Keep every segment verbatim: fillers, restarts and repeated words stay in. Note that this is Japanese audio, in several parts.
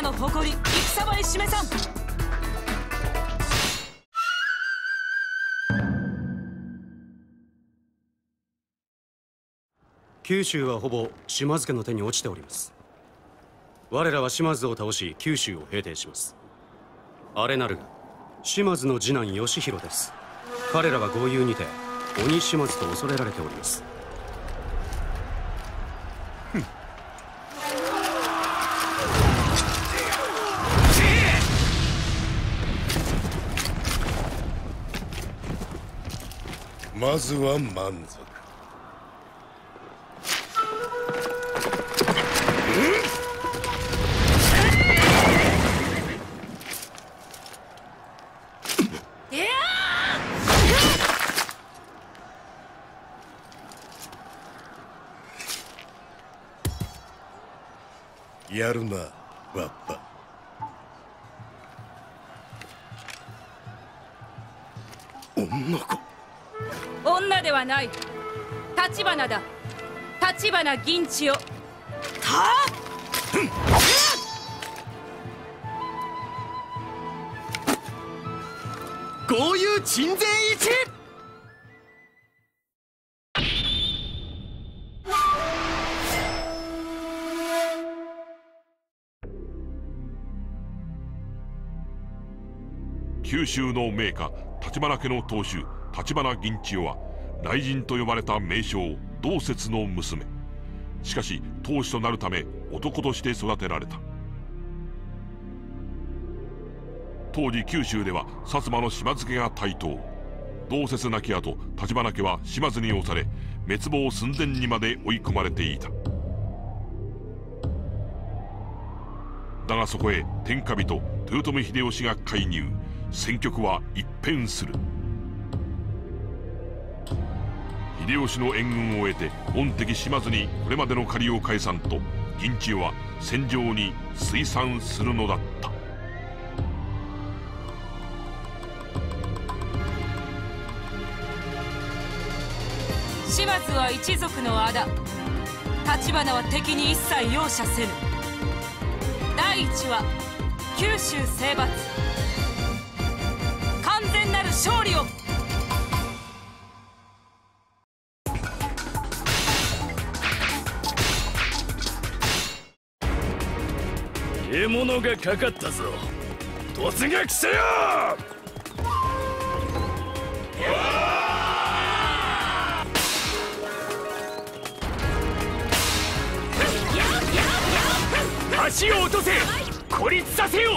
の誇り戦場へ示さん。 九州はほぼ島津家の手に落ちております。我らは島津を倒し九州を平定します。あれなるが島津の次男義弘です。彼らは豪遊にて鬼島津と恐れられております。 まずは満足。やるな、わっぱ。女子。 女ではない。立花だ。立花銀千代。はあ。 豪遊鎮西一。 九州の名家立花家の当主立花銀千代は雷神と呼ばれた名将道節の娘。しかし当主となるため男として育てられた。当時九州では薩摩の島津家が台頭。道節亡き後立花家は島津に押され滅亡寸前にまで追い込まれていた。だがそこへ天下人豊臣秀吉が介入。戦局は一変する。秀吉の援軍を得て本敵島津にこれまでの借りを返さんと銀千代は戦場に推参するのだった。 島津は一族の仇。立花は敵に一切容赦せぬ。第一は九州征伐。完全なる勝利を。 獲物がかかったぞ。突撃せよ。足を落とせ。孤立させよ。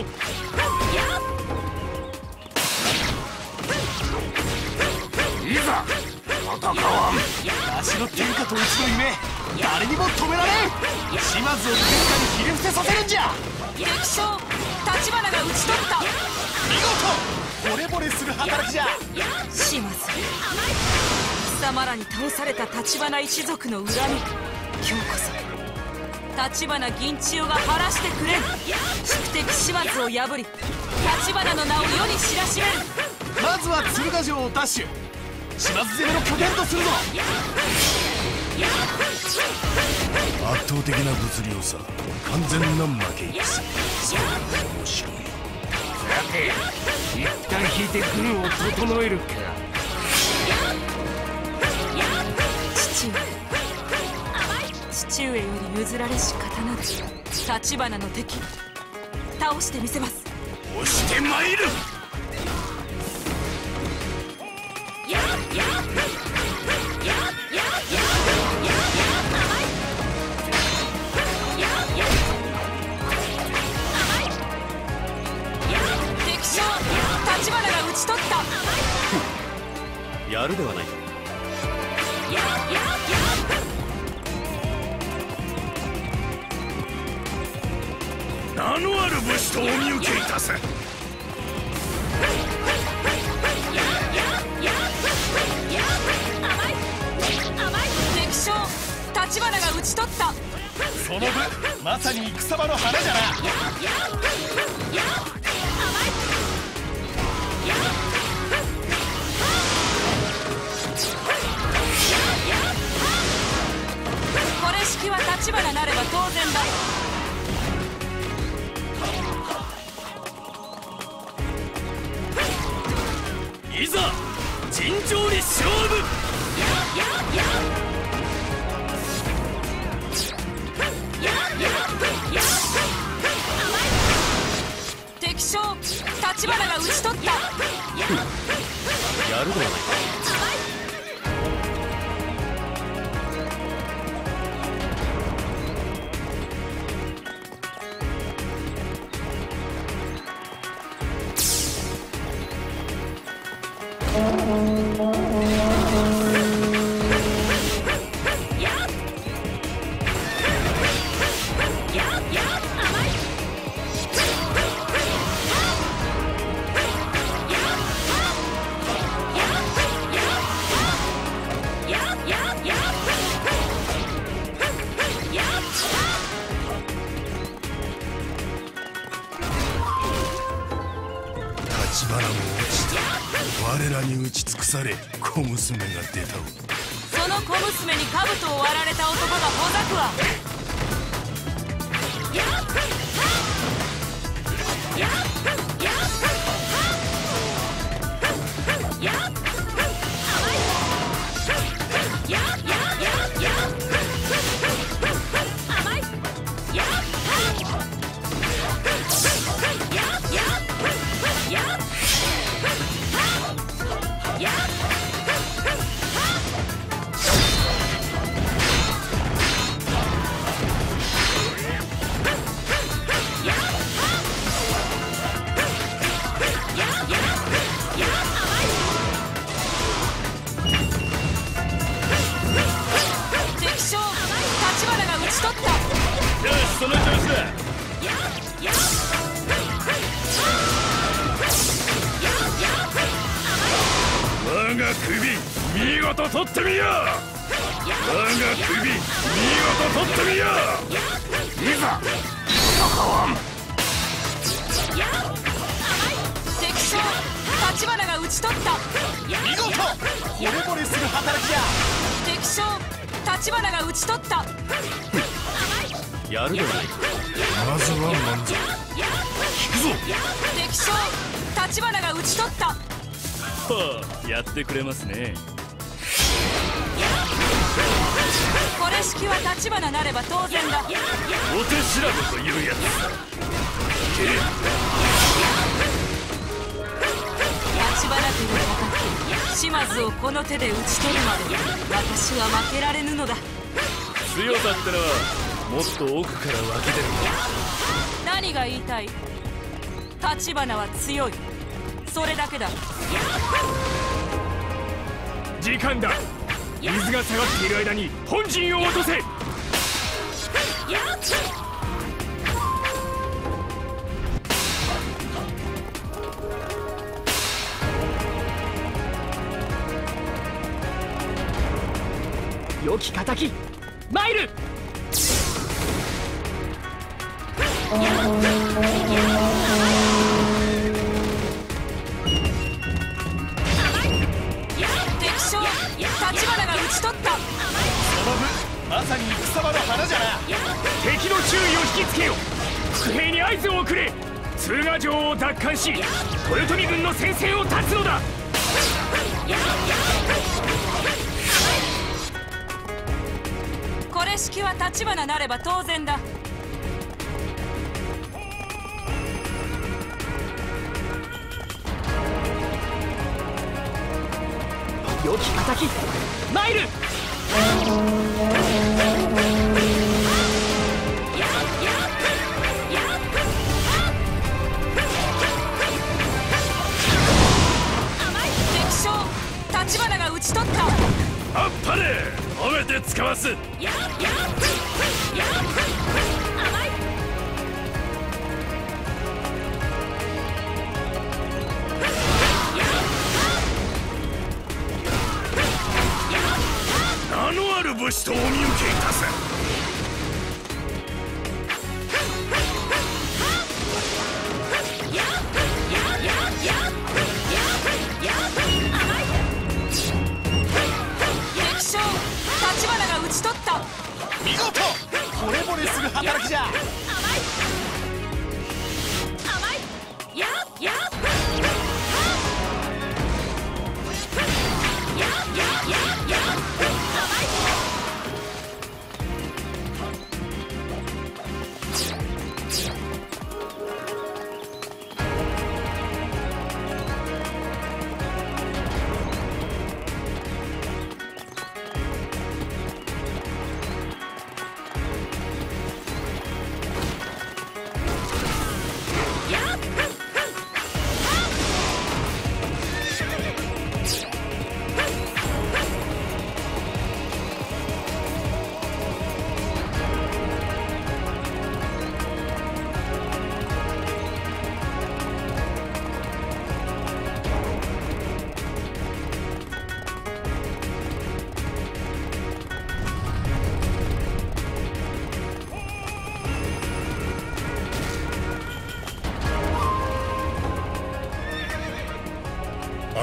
いざ戦わん。わしの天下統一の夢誰にも止められん。島津を天下にひれ伏せさせるんじゃ。 敵将立花が討ち取った。 見事惚れ惚れする働きじゃ。 島津貴様らに倒された立花一族の恨み、今日こそ立花銀千代が晴らしてくれん。宿敵島津を破り立花の名を世に知らしめる。 まずは鶴ヶ城を奪取。島津攻めの拠点とするぞ。 圧倒的な物量差、完全な負け戦。それは面白い。 さて一旦引いて軍を整えるか。 父上父上より譲られし刀で立花の敵倒してみせます。 押してまいる。 敵将立花が討ち取った。 やるではないか。 名のある武士とお見受けいたす。 敵将立花が討ち取った。 その分まさに戦場の花じゃな。 これ式は立花なれば当然だ。 いざ尋常に勝負。 敵将立花が討ち取った。 やるではないか。 立花も落ちた。我らに打ち尽くされ小娘が出た。 その小娘に兜を割られた男がほざくわ。 その調子だ。我が首見事取ってみよう。我が首見事取ってみよう。いざ戦わん。 敵将立花が討ち取った。 見事惚れ惚れする働きじゃ。 敵将立花が討ち取った。 やるではないか。 まずは満足。 引くぞ。 敵将立花が討ち取った。 はあ、やってくれますね。 これ式は立花なれば当然だ。 お手調べというやつ。 立花家の敵島津をこの手で討ち取るまで私は負けられぬのだ。 強さってのはもっと奥から湧き出る。 何が言いたい？立花は強い、それだけだ。 時間だ。水が下がっている間に本陣を落とせ。良き敵参る。 敵将立花が討ち取った。 その分まさに戦場の花じゃな。敵の注意を引きつけよ。伏兵に合図を送れ。通賀城を奪還し豊臣軍の戦線を断つのだ。 これ式は立花なれば当然だ。 良き敵参る。 敵将立花が討ち取った。 あっぱれ褒めて使わす。名のある武士とお見受けいたす。 敵将立花が討ち取った。 見事惚れ惚れする働きじゃ。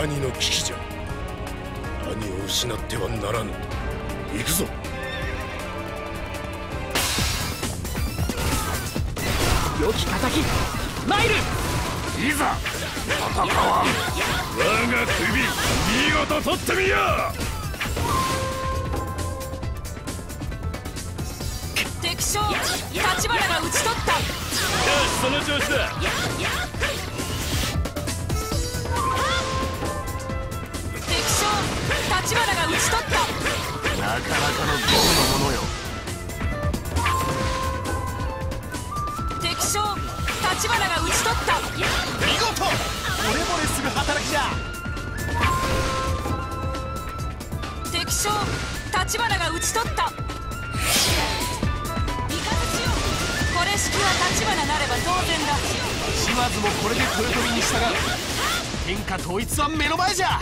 兄の危機じゃ。兄を失ってはならぬ。行くぞ。 良き仇参る。いざ戦わん。我が首見事取ってみや。 敵将立花が討ち取った。 よし、その調子だ。 敵将立花が討ち取った。 なかなかのゴムのものよ。 敵将立花が討ち取った。 見事。惚れ惚れする働きじゃ。 敵将立花が討ち取った。これ式は立花なれば当然だ。 島津もこれで豊臣に従う。天下統一は目の前じゃ。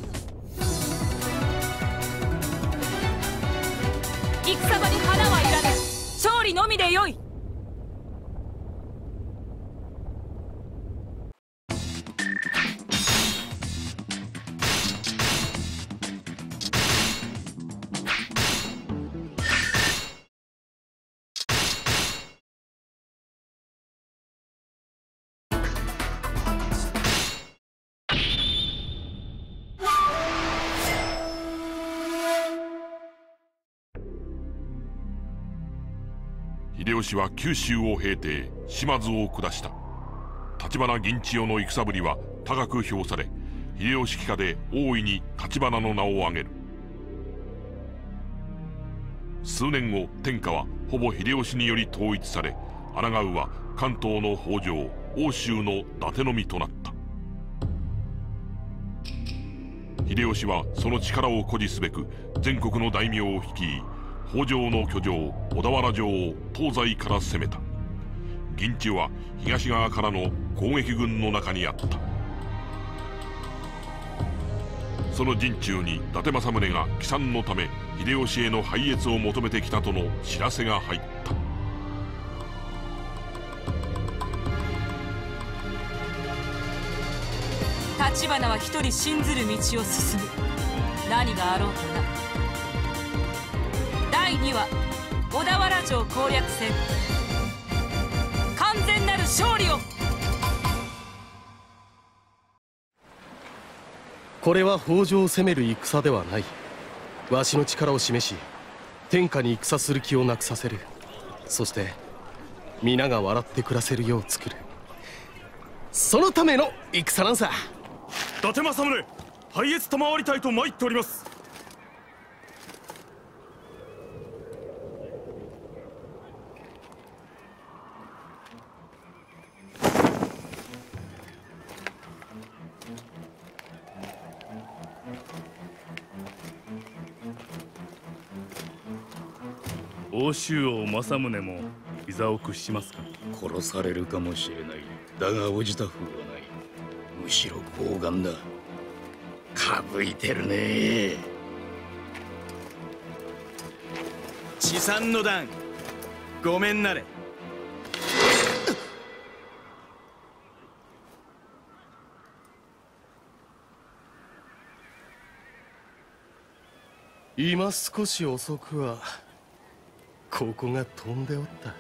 戦場に花はいらぬ。勝利のみでよい。 秀吉は九州を平定、島津を下した。橘銀千代の戦ぶりは高く評され、秀吉旗下で大いに橘の名を挙げる。数年後、天下はほぼ秀吉により統一され、抗うは関東の北条、奥州の伊達のみとなった。秀吉はその力を誇示すべく全国の大名を率い、北条の居城小田原城を東西から攻めた。銀千代は東側からの攻撃軍の中にあった。その陣中に伊達政宗が帰参のため秀吉への拝謁を求めてきたとの知らせが入った。 立花は一人信ずる道を進む。何があろうとな。だいにわ小田原城攻略戦、完全なる勝利を。 これは北条を攻める戦ではない。わしの力を示し、天下に戦する気をなくさせる。そして皆が笑って暮らせるよう作る。そのための戦なんさ。 伊達政宗、拝謁賜りたいと参っております。 奥州王政宗も膝を屈しますか。 殺されるかもしれない。だが応じた風はない。むしろ傲岸だ。かぶいてるね。 地産の段、ごめんなれ。 今少し遅くはここが飛んでおった。は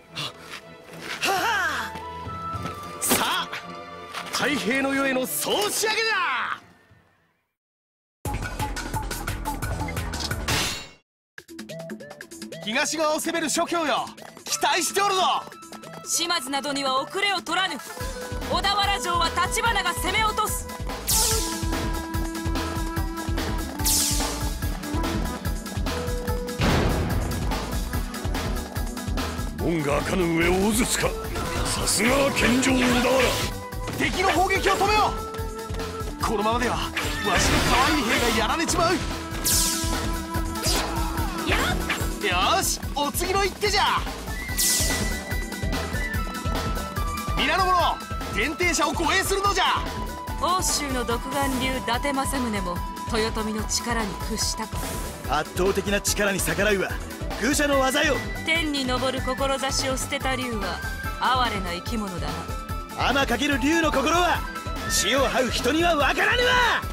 はあ、さあ太平の世への総仕上げだ。 東側を攻める諸教よ、期待しておるぞ。 島津などには遅れを取らぬ。小田原城は立花が攻め落とす。 門が開かぬ上を渦つか。さすが健丈小田原。 敵の砲撃を止めよう。このままではわしの可愛い兵がやられちまう。よーし、お次の一手じゃ。皆の者、天帝者を護衛するのじゃ。 奥州の独眼竜伊達政宗も豊臣の力に屈したか。 圧倒的な力に逆らうは愚者の技よ。 天に昇る志を捨てた竜は哀れな生き物だな。 天かける竜の心は血を這う人には分からぬわ。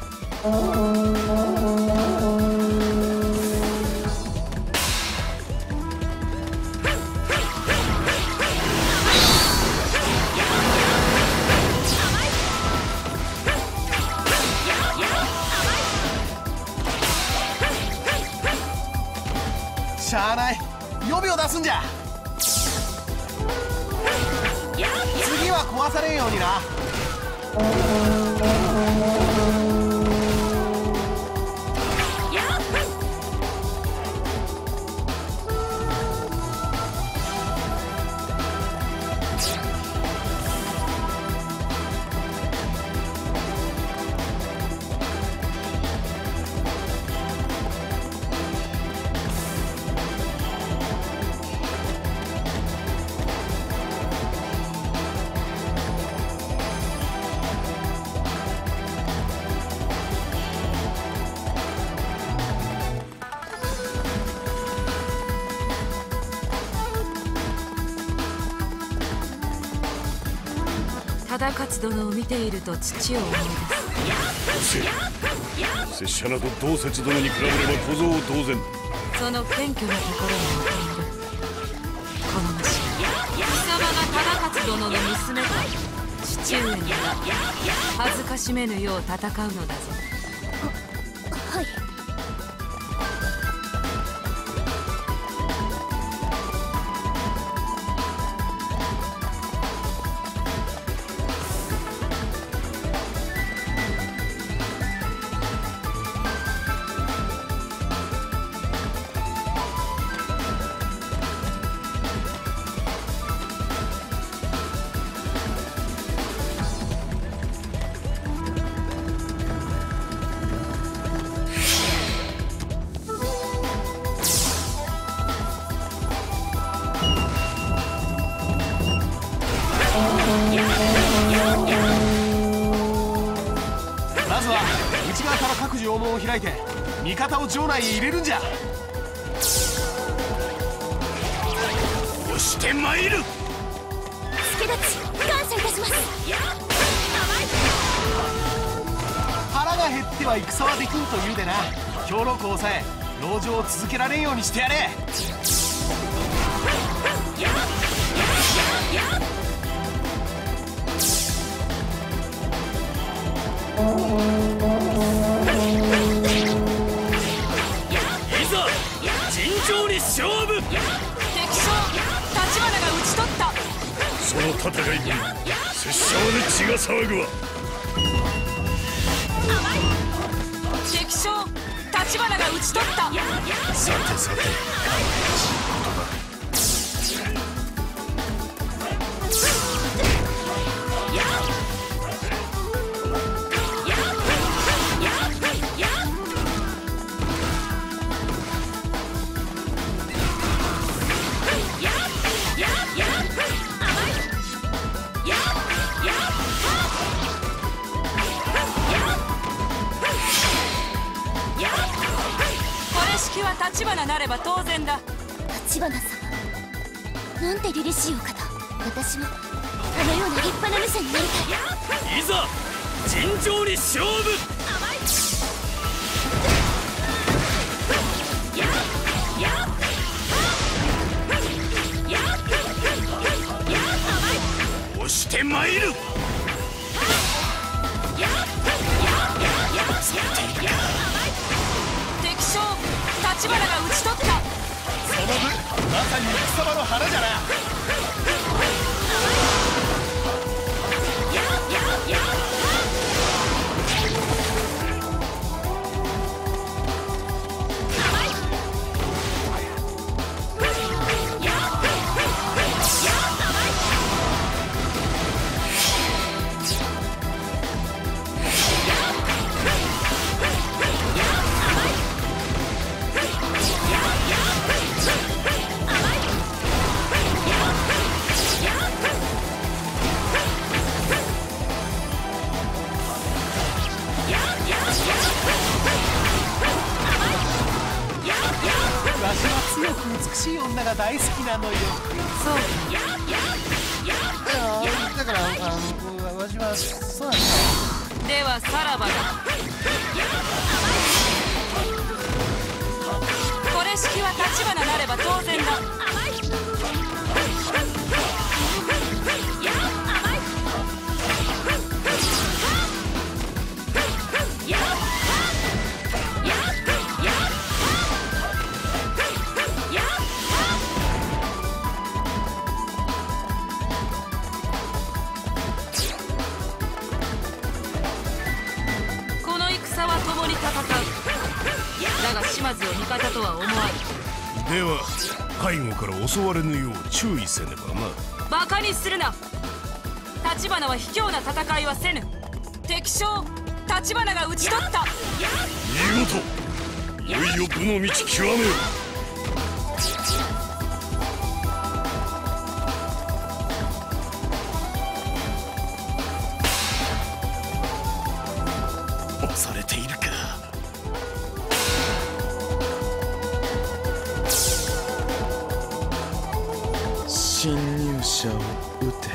しゃあない、予備を出すんじゃ。次は壊されんようにな。 忠勝殿を見ていると父を思い出拙者など同節殿に比べれば小僧同然。 その謙虚なところに似ている。この虫貴様が忠勝殿の娘か父上には恥ずかしめぬよう戦うのだぞ。 はい。 まずは内側から各城門を開いて味方を城内へ入れるんじゃ。 押してまいる。 助立ち感謝いたします。 腹が減っては戦はできんと言うでな。兵糧庫を抑え籠城を続けられんようにしてやれ。 いざ尋常に勝負。 敵将立花が討ち取った。 その戦いに拙者まで血が騒ぐわ。 敵将立花が討ち取った。 さてさて、 立花なれば当然だ。 立花様、なんて凛々しいお方。私もあのような立派な武者になりたい。 いざ尋常に勝負。 押してまいる。 敵将立花が討ち取った。 その分まさに戦場の花じゃな。わしは強く美しい女が大好きなのよ。 そうだからあのわしはそうなんだ。 はさらばだ。これ式は立花なれば当然だ。だが島津を味方とは思わぬ。 では背後から襲われぬよう注意せねばな。 バカにするな。立花は卑怯な戦いはせぬ。敵将立花が討ち取った。 見事。いよいよ武の道極めよ。押されているか。 侵入者を撃て。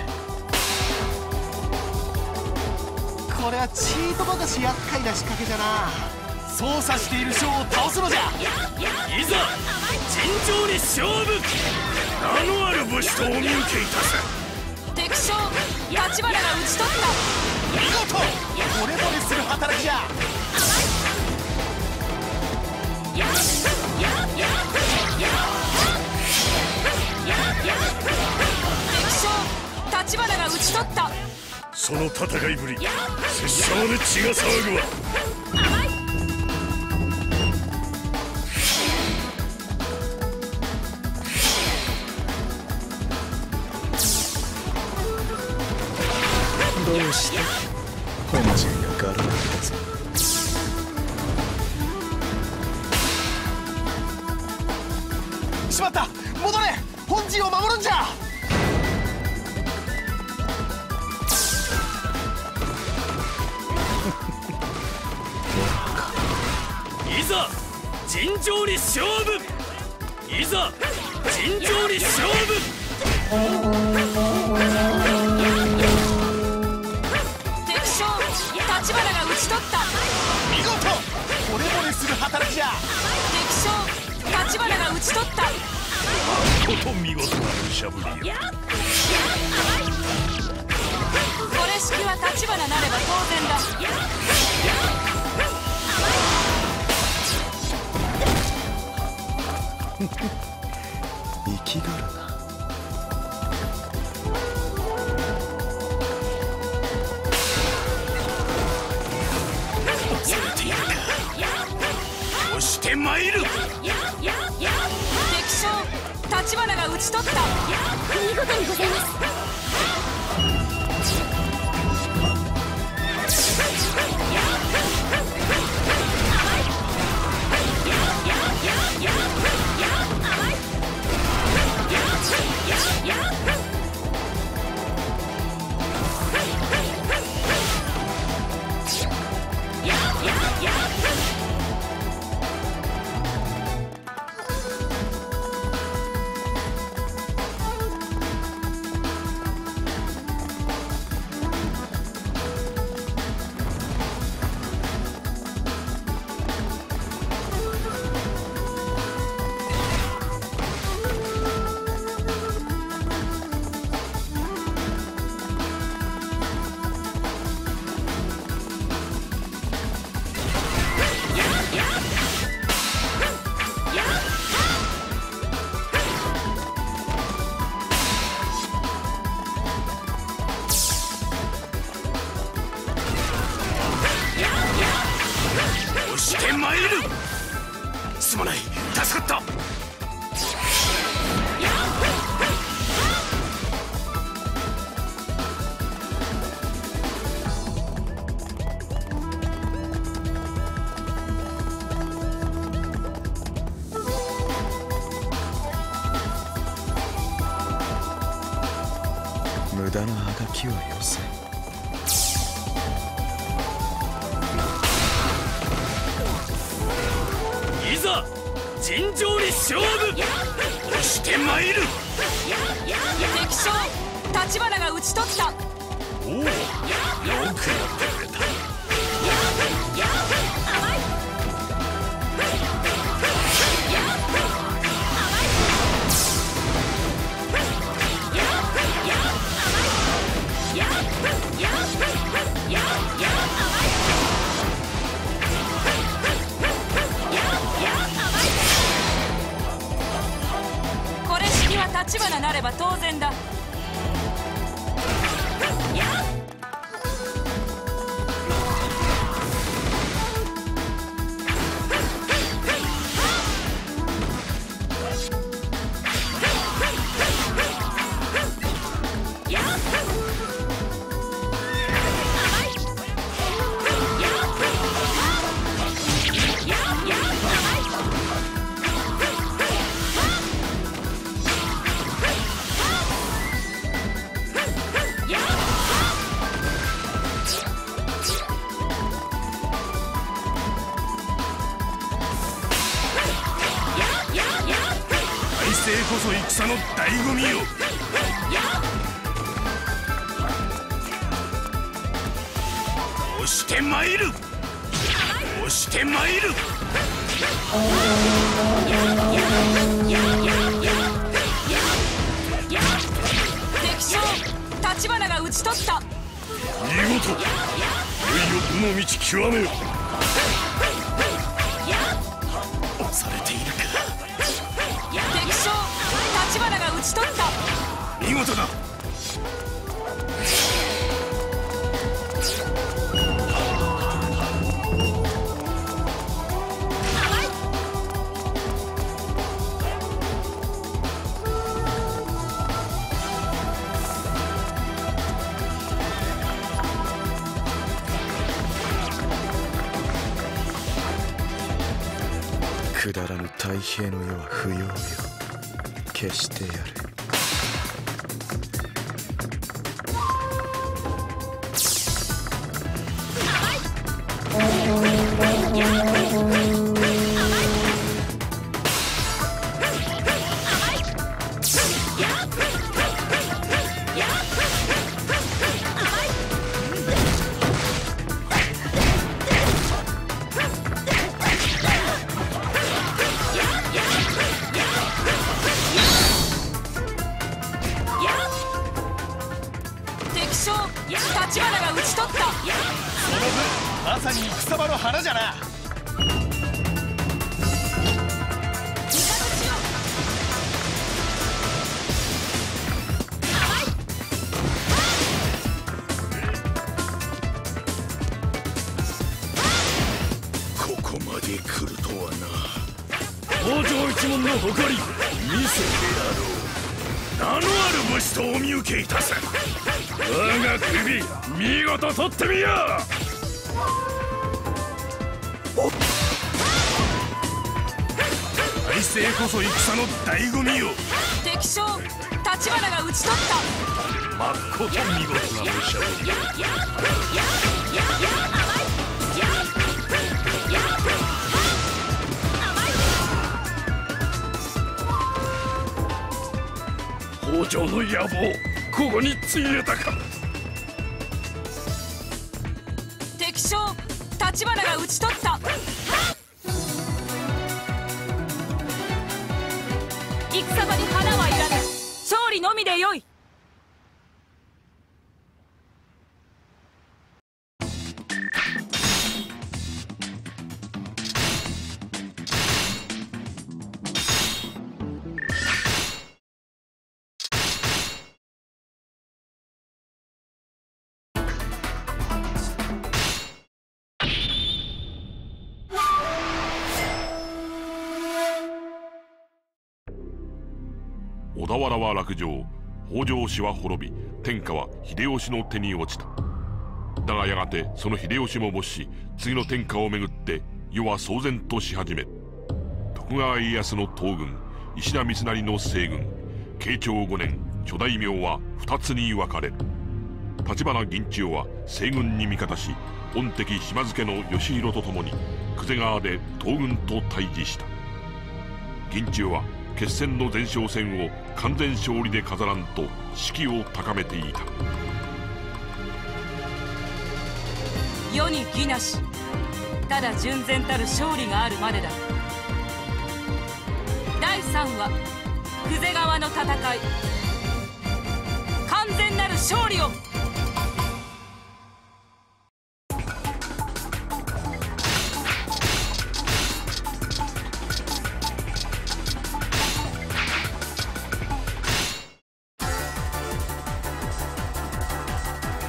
これはちーとばかし厄介な仕掛けじゃな。操作している将を倒すのじゃ。 いざ尋常に勝負。名のある武士とお見受けいたす。 敵将立花が討ち取った。 見事。惚れ惚れする働きじゃ。敵将立花が討ち取った。 その戦いぶり、拙者まで血が騒ぐわ。 どうして本陣がガラ空きだぞ。 しまった。戻れ。本陣を守るんじゃ。 いざ尋常に勝負。いざ尋常に勝負。 敵将立花が討ち取った。 見事。惚れ惚れする働きじゃ。 敵将立花が討ち取った。 こと見事な武者ぶりよ。 これ式は立花なれば当然だ。 生きがるな。 押されているか。押してまいる。 敵将立花が討ち取った。 見事にございます。 してまいる。すまない。助かった。 無駄なあがきはよせ。 いざ尋常に勝負。押してまいる。 敵将立花が討ち取った。 おお、よくやってくれた。 ば当然だ。 こそ戦の醍醐味よ。押して参る、押して参る。 敵将立花が討ち取った。 見事。いよいよ武の道極めよ。押されているか。 敵将立花が討ち取った。 見事だ。 くだらぬ太平の世は不要よ。消してやる。 立花が討ち取った。その分まさに戦場の花じゃな。 ここまで来るとはな。 北条一門の誇り見せてやろう。名のある武士とお見受けいたす。我が首見事取ってみや。大勢こそ戦の醍醐味よ。 敵将立花が討ち取った。 まっこと見事な武者ぶり。北条の野望ここについえたか。 敵将立花が討ち取った。戦場に花はいらぬ。勝利のみでよい。 小田原は落城、北条氏は滅び、天下は秀吉の手に落ちた。だがやがてその秀吉も没し、次の天下をめぐって世は騒然とし始める。徳川家康の東軍、石田三成の西軍、慶長五年諸大名は二つに分かれる。立花銀千代は西軍に味方し、御敵島津家の義弘と共に久世川で東軍と対峙した。銀千代は決戦の前哨戦を完全勝利で飾らんと士気を高めていた。 世に義なし、ただ純然たる勝利があるまでだ。だいさんわ久世川の戦い、完全なる勝利を。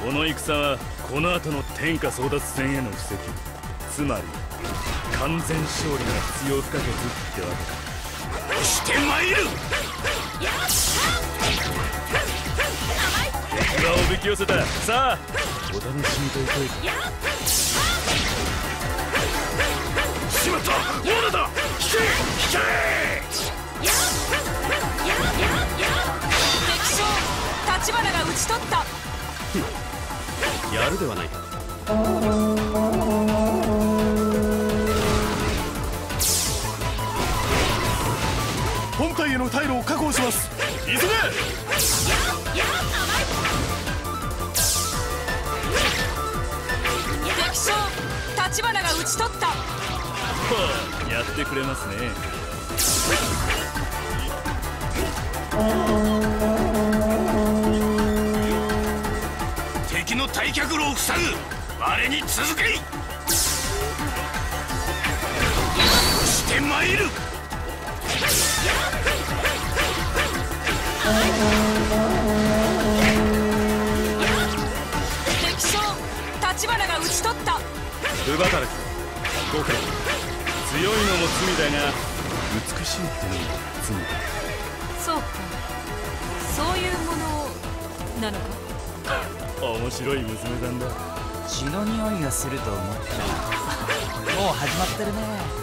この戦はこの後の天下争奪戦への布石、つまり完全勝利が必要不可欠ってわけだ。 してまいる。 敵はおびき寄せた。さあお楽しみといこい。 しまった、罠だ。引け引け。 敵将立花が討ち取った。 やるではないか。 本体への退路を確保します。急げ。 敵将立花が討ち取った。 ほう、やってくれますね。 敵の退却路を塞ぐ。我に続け。してまいる。 敵将立花が討ち取った。 ウバタルキご苦労。 強いのも罪だが美しいってのも罪だ。 そうか、そういうものなのか。 面白い娘さんだ。 血の匂いがすると思ったらもう始まってるね。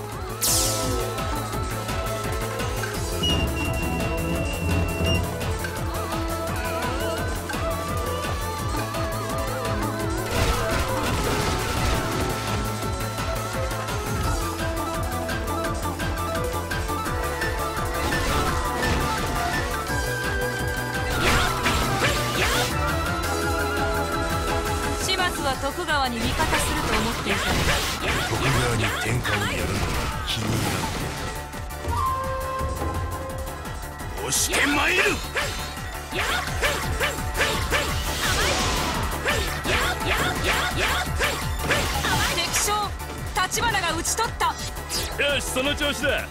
徳川に味方すると思っていたのだ。 徳川に天下をやるのは気に入らん。 押してまいる。 敵将立花が討ち取った。 よし、その調子だ。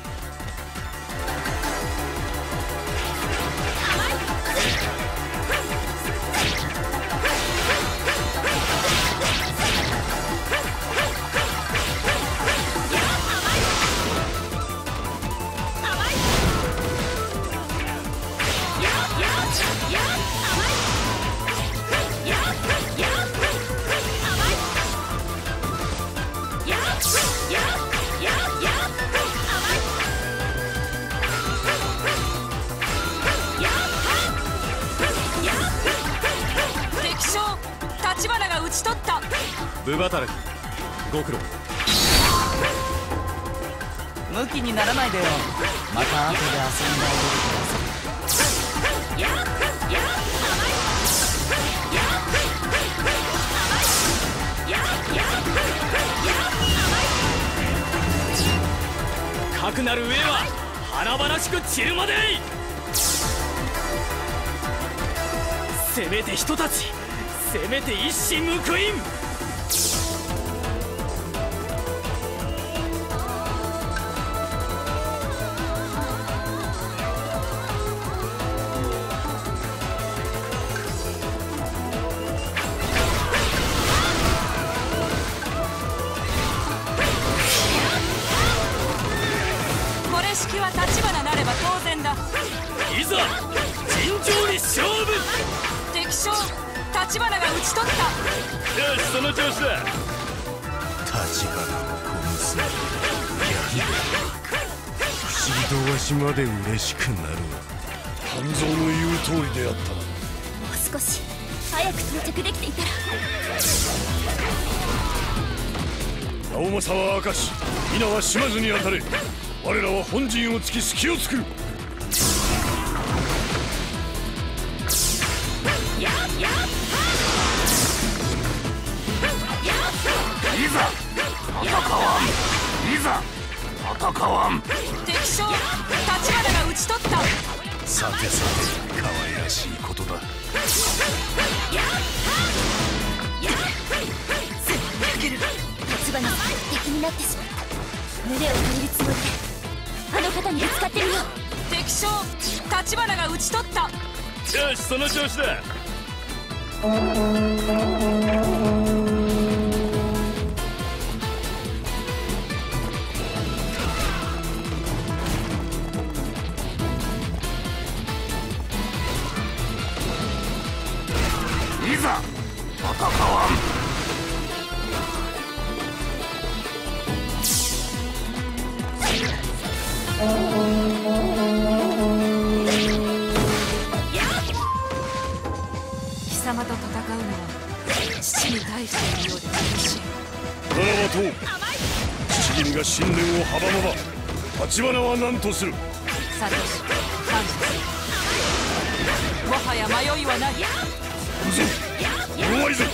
立花が討ち取った。 ブバタルキご苦労。 ムキにならないでよ。また後で遊んであげるからさ。 かくなる上は華々しく散るまで。せめて人たち、せめて一矢報いん。 これ式は立花なれば当然だ。 いざ尋常に勝負。 敵将立花が討ち取った。 よし、その調子だ。 立花の小娘やるで不思議とわしまで嬉しくなるわ。 半蔵の言う通りであった。 もう少し早く到着できていたら。 直政は明石、皆は島津に当たれ。我らは本陣を突き隙を作る。いざ戦わん。いざ戦わん。 敵将立花が討ち取った。 さてさて、可愛らしいことだ。 立花さんが敵になってしまった。胸を借りるつもりであの方にぶつかってみよう。 敵将立花が討ち取った。 よし、その調子だ。 いざ戦わん。 貴様と戦うのは父に対しているようで嬉しい。 ならばと父君が信念を阻まば立花は何とする。 サトシ、感謝する。もはや迷いはない。 行くぞ、弱いぞ。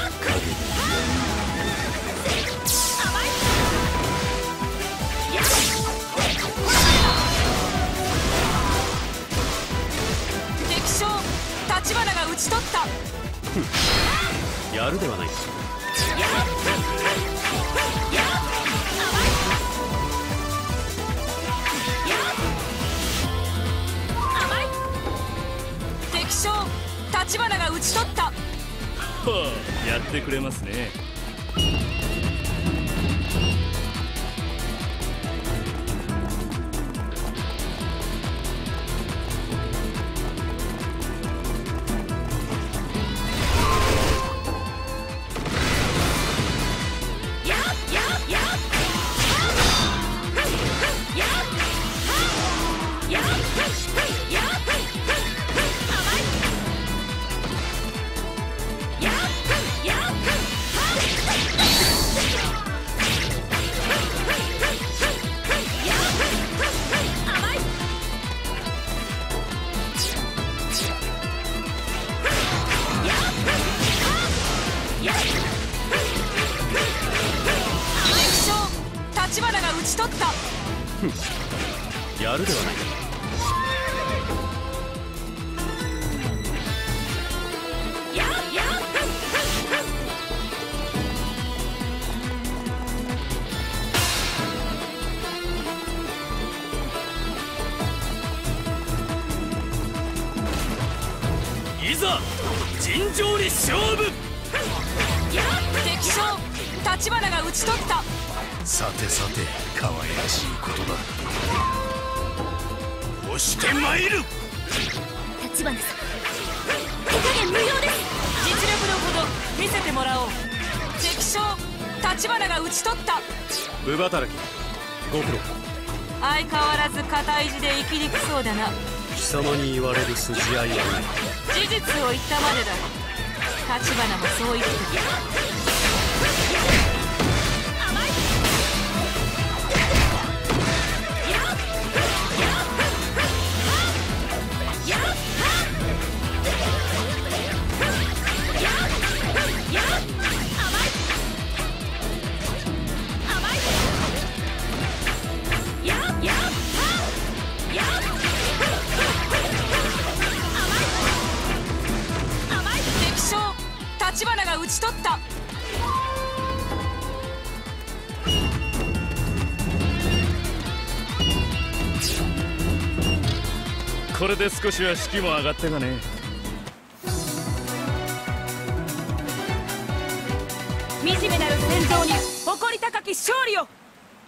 敵将立花が討ち取った。 やるではないか。 敵将立花が討ち取った。はあ、やってくれますね。 立花が討ち取った。 やるではないか。 いざ尋常に勝負。 敵将立花が討ち取った。 さてさて、可愛らしいことだ。 押してまいる。 立花さん、手加減無用です。 実力のほど見せてもらおう。敵将立花が討ち取った。 部働きご苦労。 相変わらず固い字で生きにくそうだな。 貴様に言われる筋合いはない。 事実を言ったまでだ。立花もそう言ってた。立花が討ち取った。 これで少しは士気も上がったがね。 惨めなる戦場に誇り高き勝利を。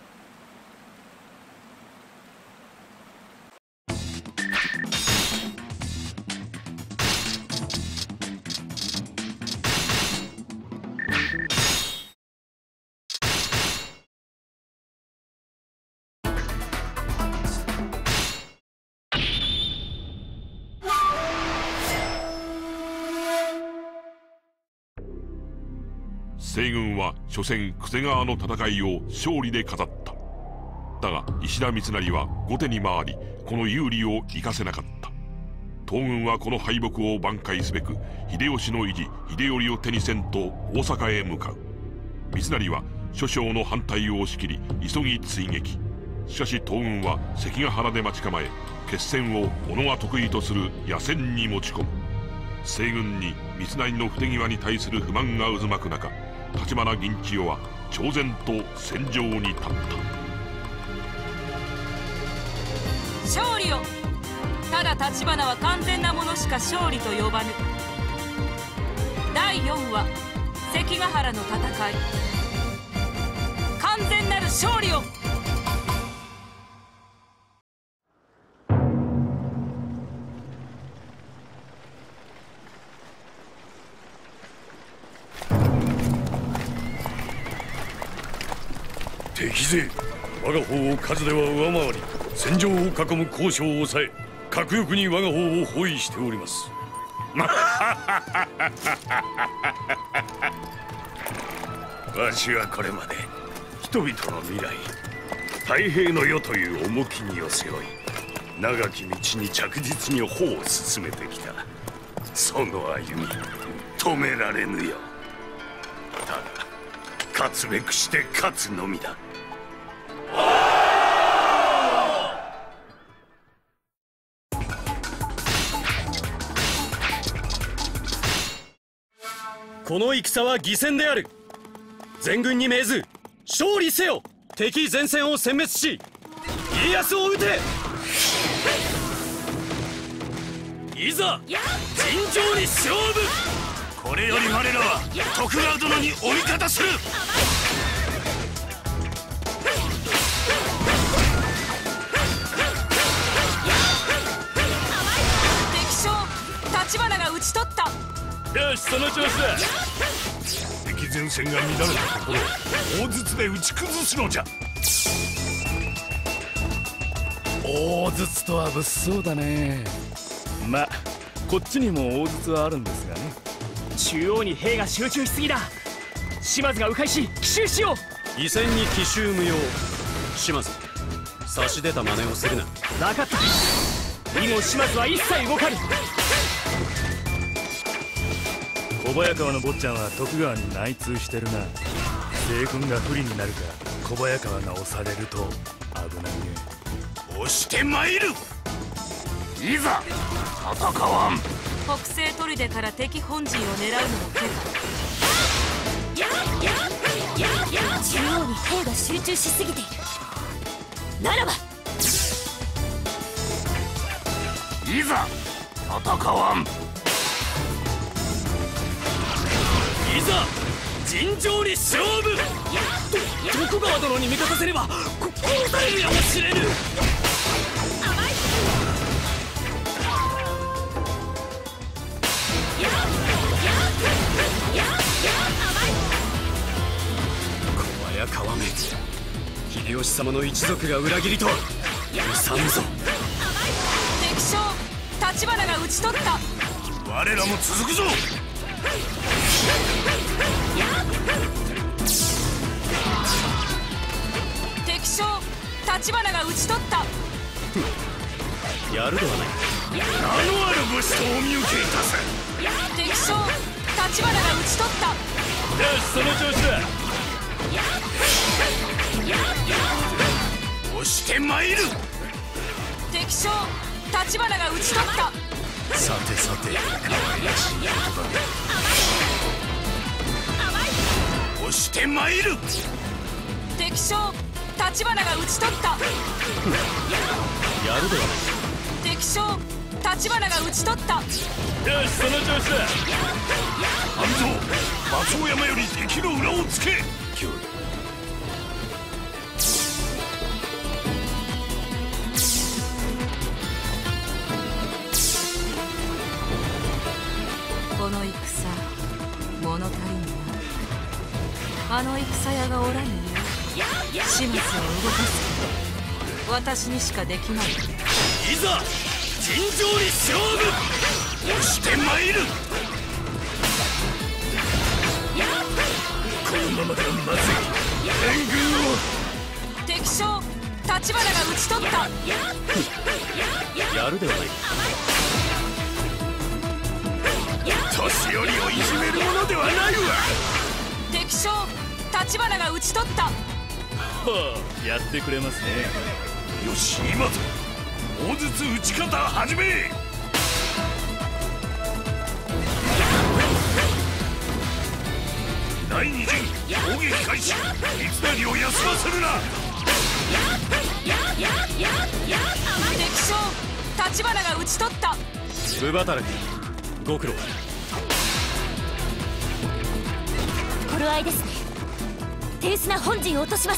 西軍は初戦久瀬川の戦いを勝利で飾った。だが石田三成は後手に回り、この有利を生かせなかった。東軍はこの敗北を挽回すべく秀吉の意地秀頼を手にせんと大阪へ向かう。三成は諸将の反対を押し切り急ぎ追撃。しかし東軍は関ヶ原で待ち構え、決戦を己が得意とする野戦に持ち込む。西軍に三成の不手際に対する不満が渦巻く中、立花銀千代は挑然と戦場に立った。 勝利を。ただ立花は完全なものしか勝利と呼ばぬ。 だいよんわ関ヶ原の戦い、完全なる勝利を。 敵勢、我が方を数では上回り、戦場を囲む交渉を抑え、核力に我が方を包囲しております。わしはこれまで人々の未来、太平の世という重き荷を背負い、長き道に着実に歩を進めてきた。その歩み止められぬよ。ただ勝つべくして勝つのみだ。 この戦は義戦である。全軍に命ず勝利せよ。敵前線を殲滅し家康を討て。 いざ尋常に勝負。 これより我らは徳川殿にお味方する。 敵将立花が討ち取った。 よし、その調子だ。 敵前線が乱れたところを大筒で打ち崩すのじゃ。 大筒とは物騒だね。まあこっちにも大筒はあるんですがね。 中央に兵が集中しすぎだ。島津が迂回し奇襲しよう。異戦に奇襲無用。島津、差し出た真似をするな。 分かった。以後島津は一切動かぬ。 小早川の坊ちゃんは徳川に内通してるが、西軍が不利になるか小早川が押されると危ないね。 押して参る。いざ戦わん。 北西砦から敵本陣を狙うのも手か。 中央に兵が集中しすぎている。ならばいざ戦わん。 いざ尋常に勝負。 徳川殿に味方せねばこ殺されるやもしれぬ。 小早川め、秀吉様の一族が裏切りとは許さんぞ。 敵将立花が討ち取った。 我らも続くぞ。 敵将立花が討ち取った。 やるではない。 名のある武士とお見受けいたせ。 敵将立花が討ち取った。 よし、その調子だ。 押して参る。 敵将立花が討ち取った。 さてさて、可愛らしい言葉だ。押して参る。 敵将立花が討ち取った。 やるではない。 敵将立花が討ち取った。よし、 その調子だ。 半蔵、松尾山より敵の裏をつけ。今日この戦物足りんな。あの戦屋がおらぬよう島津を動かすこと私にしかできない。 いざ尋常に勝負。 押して参る。このままではまずい。援軍を。 敵将立花が討ち取った。 やるではない。 年寄りをいじめるものではないわ。 敵将立花が討ち取った。はあ、やってくれますね。 よし、今ぞ大筒打ち方始め。第二陣攻撃開始。三成を休ませるな。 敵将立花が討ち取った。 乳働きご苦労。 頃合いですね。手薄な本陣を落とします。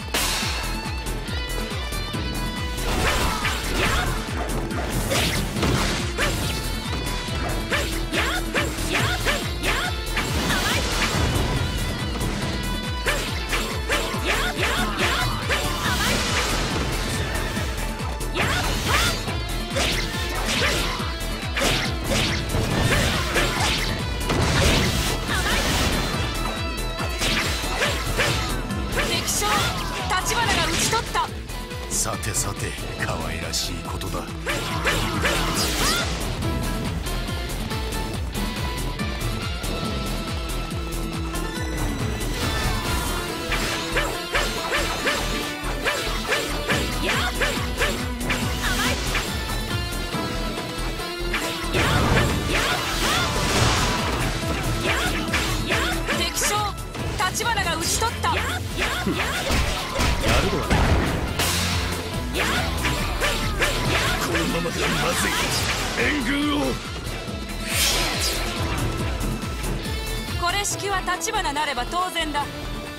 さてさて、可愛らしいことだ。 敵将立花が討ち取った。やるではない。 このままではまずい。援軍を。 これ式は立花なれば当然だ。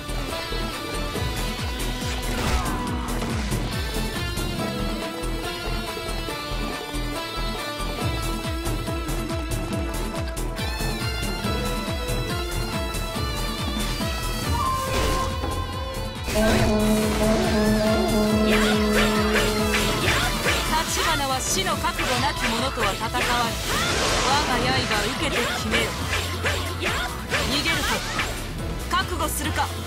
橘は死の覚悟なき者とは戦わぬ。我が刃受けて決めよ。逃げるか覚悟するか。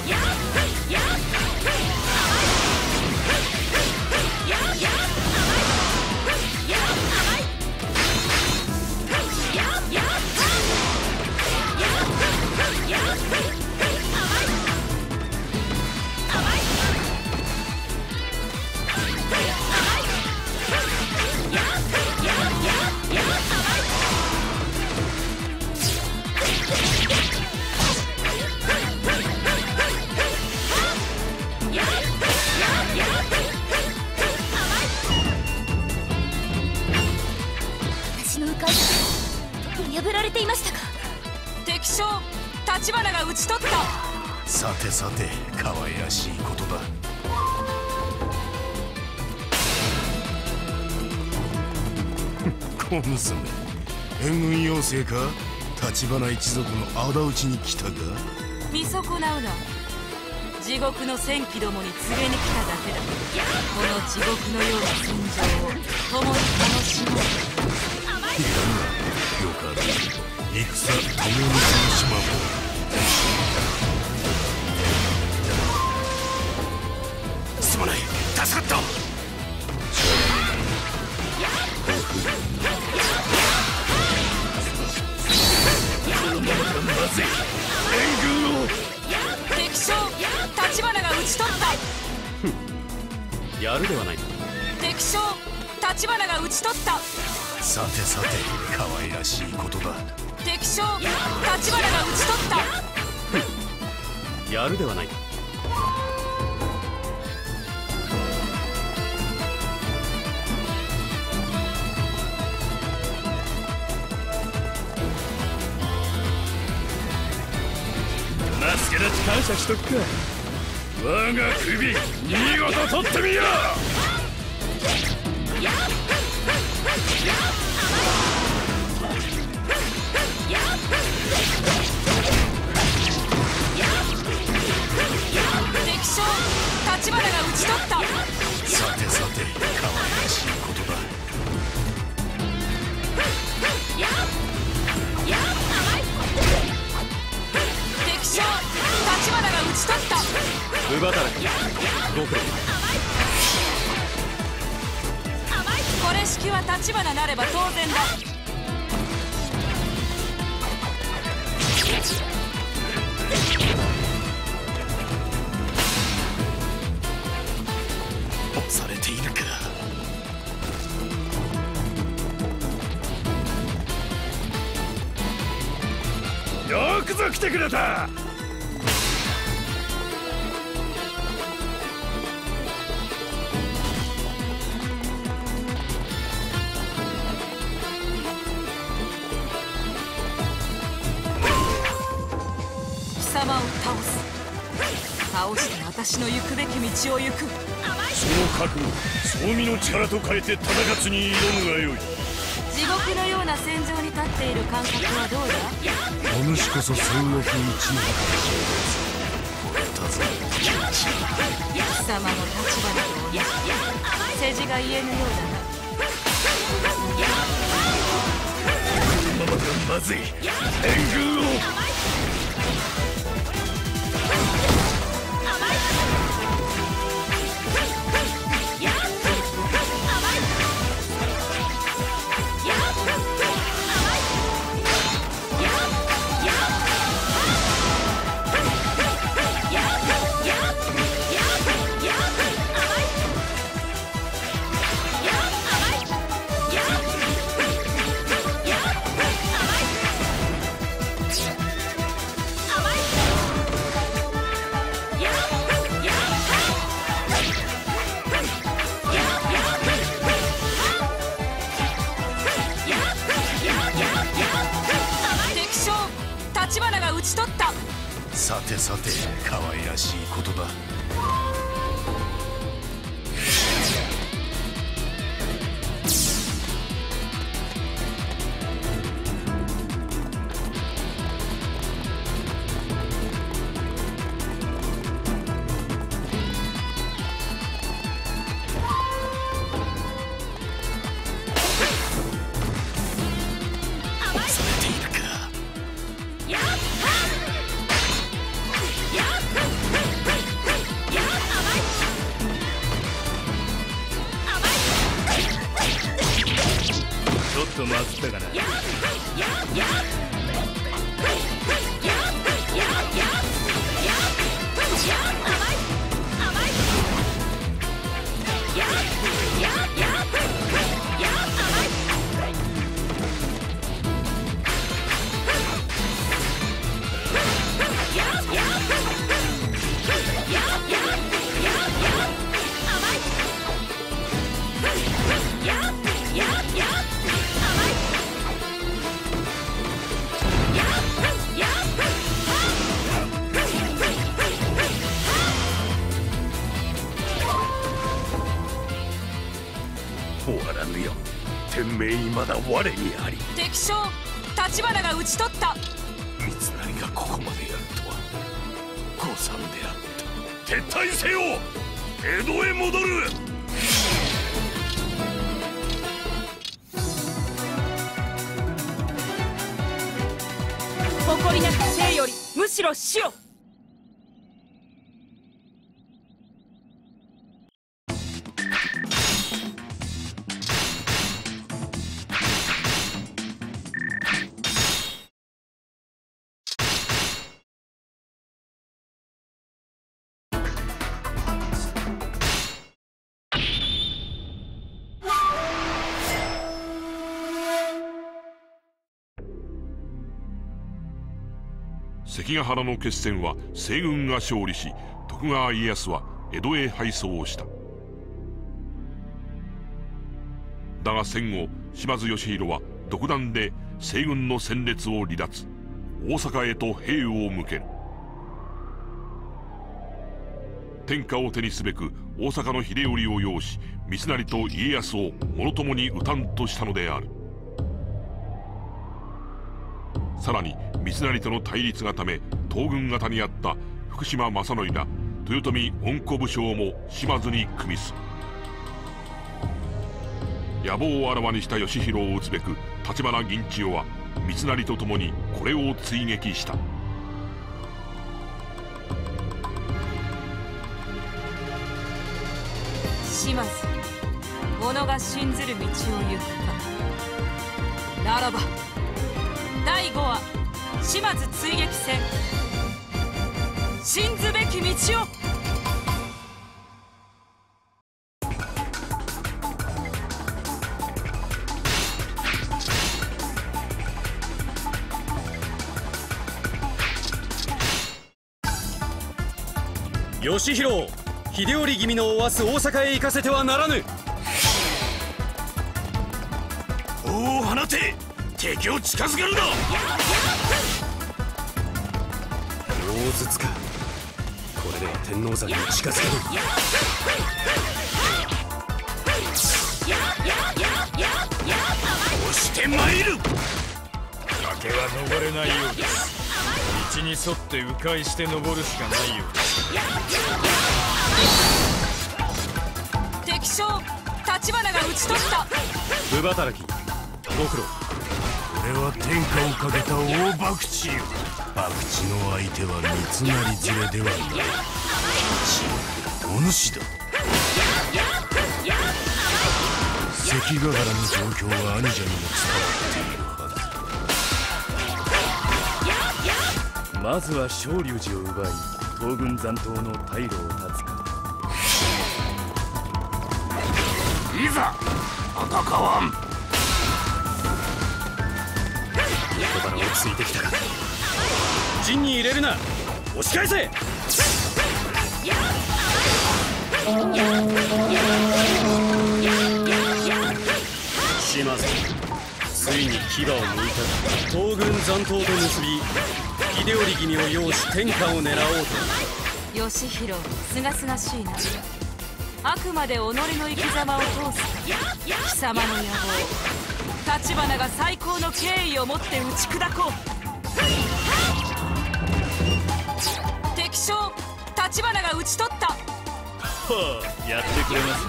私の迂回見破られていましたか。 敵将立花が討ち取った。 さてさて、可愛らしいことだ。小娘、援軍要請か。立花一族の仇討ちに来たか。 見損なうな。地獄の戦騎どもに告げに来ただけだ。この地獄のような戦場を共に楽しもう。 いらんな。よかった。戦共にしてしまおう。すまない、助かった。このままではまずい。援軍を。 敵将立花が討ち取った。 やるではないか。 敵将立花が討ち取った。 さてさて、可愛らしいことだ。 敵将立花が討ち取った。 やるではないか。 助け出し感謝しとくか。我が首見事取ってみよう。 敵将立花が討ち取った。 さてさて、可愛らしいことだ。敵将立花が討ち取った。 乳働きご苦労。 これ式は立花なれば当然だ。 押されているか。よくぞ来てくれた。 貴様を倒す。倒して私の行くべき道を行く。 その覚悟、総身の力と変えて戦つに挑むがよい。 地獄のような戦場に立っている感覚はどうだ？ お主こそ戦国一の超えたぞ。 貴様の立場だと同じ世辞が言えぬようだな。 このままではまずい。援軍をさてさて、可愛らしいことだ。 ちょっとまずったかな。 終わらぬよ。天命いまだ我にあり。 敵将立花が討ち取った。 三成がここまでやるとは誤算であった。撤退せよ。江戸へ戻る。 誇りなく生よりむしろ死を。 関ヶ原の決戦は西軍が勝利し、徳川家康は江戸へ敗走をした。だが戦後、島津義弘は独断で西軍の戦列を離脱、大阪へと兵を向ける。天下を手にすべく大阪の秀頼を擁し、三成と家康をもろともに討たんとしたのである。さらに三成との対立がため東軍方にあった福島正則ら豊臣恩顧武将も島津に組みす。野望をあらわにした義弘を討つべく立花銀千代は三成と共にこれを追撃した。 島津、己が信ずる道を行くか。ならばだいごわ島津追撃戦、信ずべき道を。 義弘、秀頼君のおわす大阪へ行かせてはならぬ。 砲を放て。敵を近づけるな。 大筒か。これでは天王山に近づける。 押してまいる。 崖は登れないようです。道に沿って迂回して登るしかないようです。 敵将立花が討ち取った。 無働きご苦労。 これは天下をかけた大博打よ。博打の相手は三成連れではない。お主だ。関ヶ原の状況は兄者にも伝わっているはず。まずは昇龍寺を奪い東軍残党の退路を断つか。 いざ戦わん。 横から落ち着いてきたか。陣に入れるな。押し返せ。島津、ついに牙を剥いた。東軍残党と結び秀頼君を擁し天下を狙おうと。 義弘、すがすがしいな。あくまで己の生き様を通すか。貴様の野望、立花が最高の敬意をもって打ち砕こう。敵将立花が討ち取った。 はあ、やってくれますね。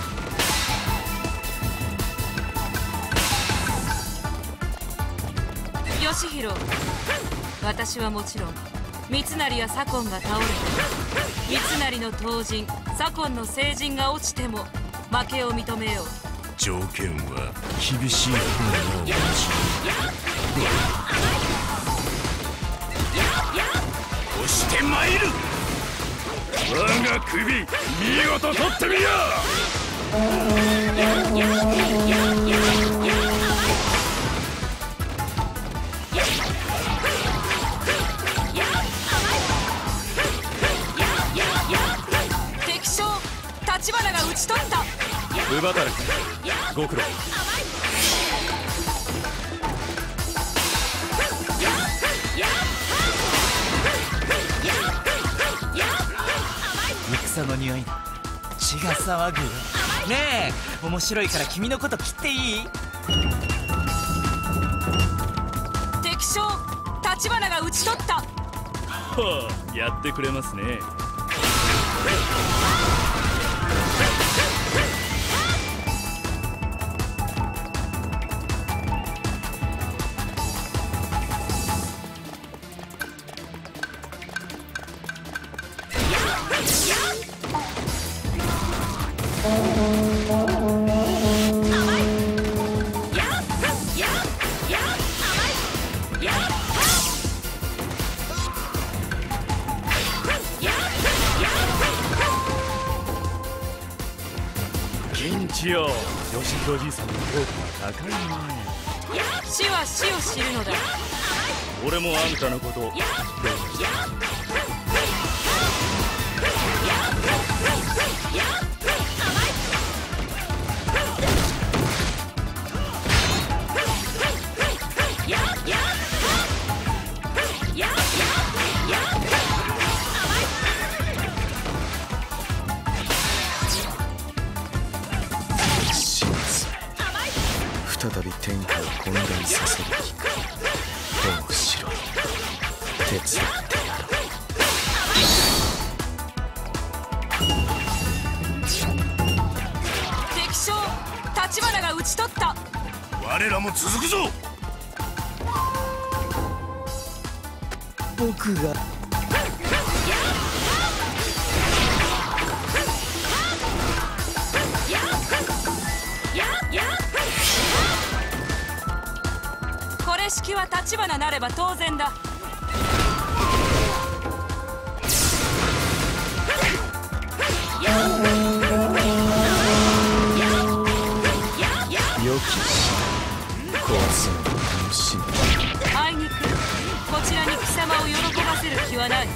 義弘、私はもちろん三成や左近が倒れて、三成の東陣、左近の西陣が落ちても負けを認めよう。 条件は厳しい方がお待ち。押してまいる。 我が首見事取ってみよ敵将立花が討ち取った。 無働きご苦労。 戦の匂いだ。血が騒ぐよ。ねえ、面白いから君のこと切っていい？ 敵将立花が討ち取った。 はあ、やってくれますね。銀千代、義弘じいさんの評価が高いね。 死は死を知るのだ。 俺もあんたのことどうした？ 再び天下を混乱させる気か。面白い。手伝ってやろう。 敵将立花が討ち取った。 我らも続くぞ。 僕がこれ式は立花なれば当然だ。 良きし壊すのが楽しみ。 あいにくこちらに貴様を喜ばせる気はない。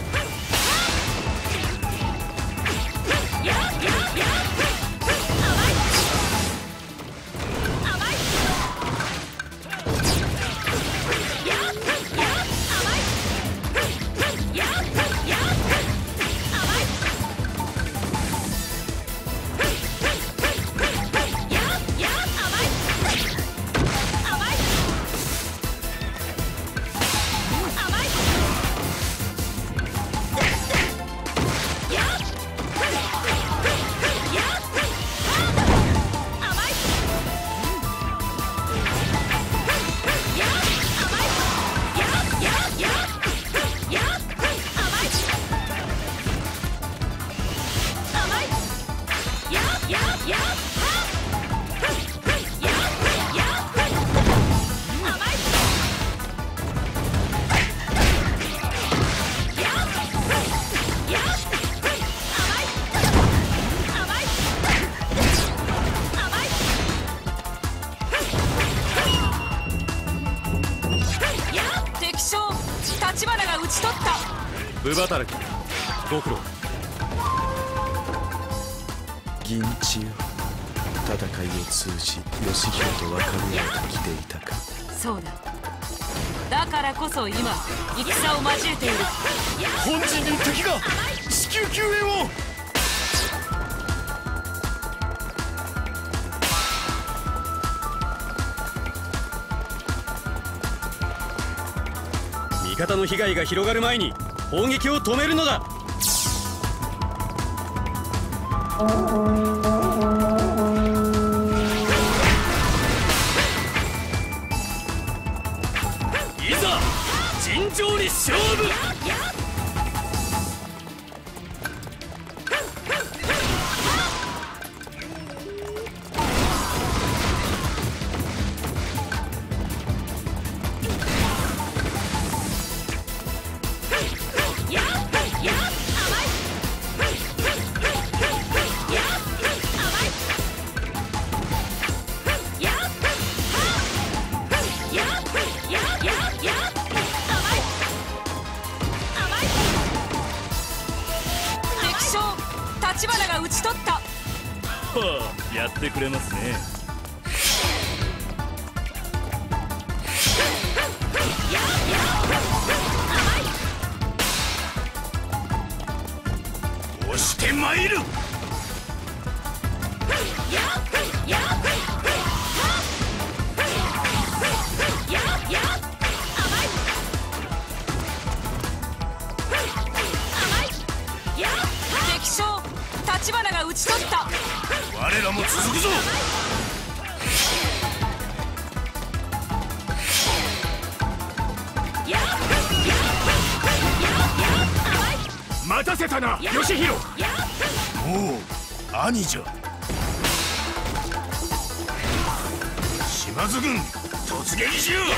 部働きご苦労。 銀千代、戦いを通じ義弘と分かり合ってきていたか。 そうだ。だからこそ今戦を交えている。 本陣に敵が。至急救援を。 味方の被害が広がる前に砲撃を止めるのだ。 いざ尋常に勝負。 立花が討ち取った。はあ、やってくれますね。 押してまいる。 立花が討ち取った。 我らも続くぞ。 待たせたな義弘。 おう兄じゃ。島津軍突撃しよう。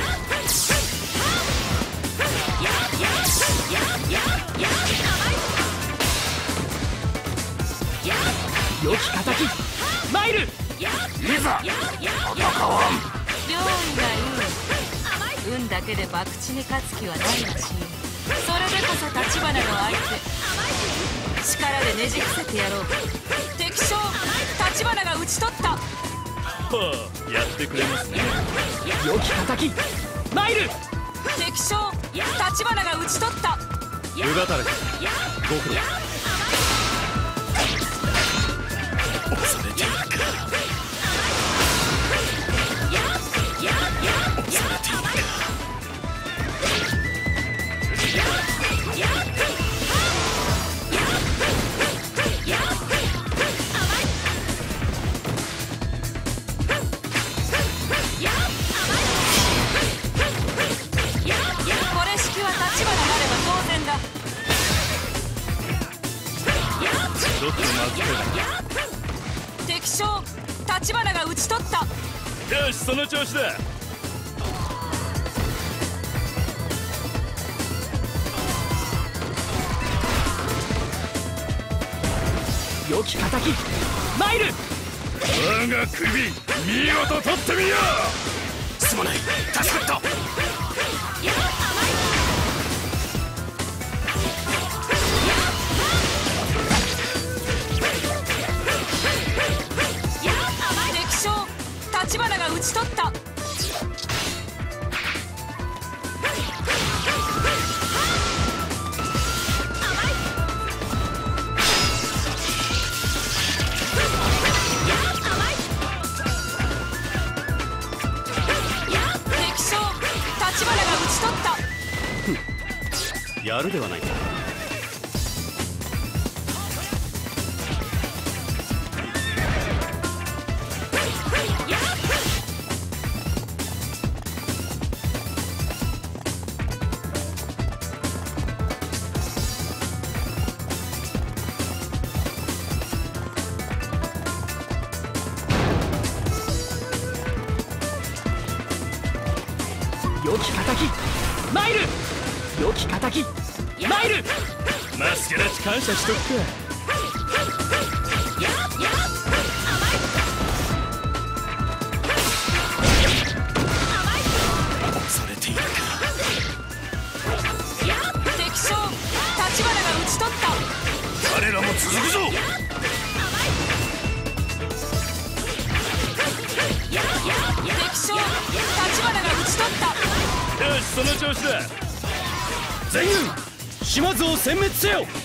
良き仇参る。 いざ戦わん。 料理がいい。運だけで博打に勝つ気はないらしい。それでこそ立花の相手。力でねじ伏せてやろう。敵将立花が討ち取った。 はあ、やってくれますね。 良き仇参る。 敵将立花が討ち取った。 部働きご苦労。 恐れているか。恐れているか。 これ式は立花なれば当然だ。 ちょっと待って。 敵将立花が討ち取った。 よし、その調子だ。 良き仇参る。 我が首見事取ってみよう。すまない、助かった。 敵将立花が討ち取った。 やるではないか。 良き仇参る。良き仇参る。 マスケラチ感謝しとくか。 恐れているか。 敵将立ち取った。 彼らも続くぞ。 敵将立花が討ち取った。 よし、その調子だ。 全軍島津を殲滅せよ。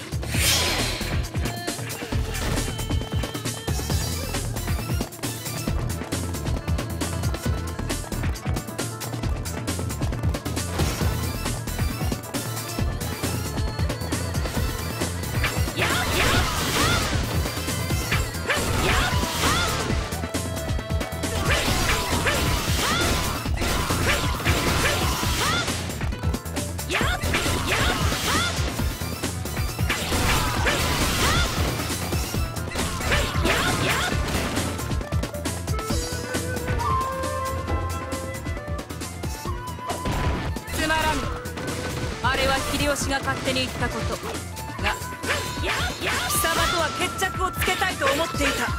秀吉が勝手に言ったことが、貴様とは決着をつけたいと思っていた。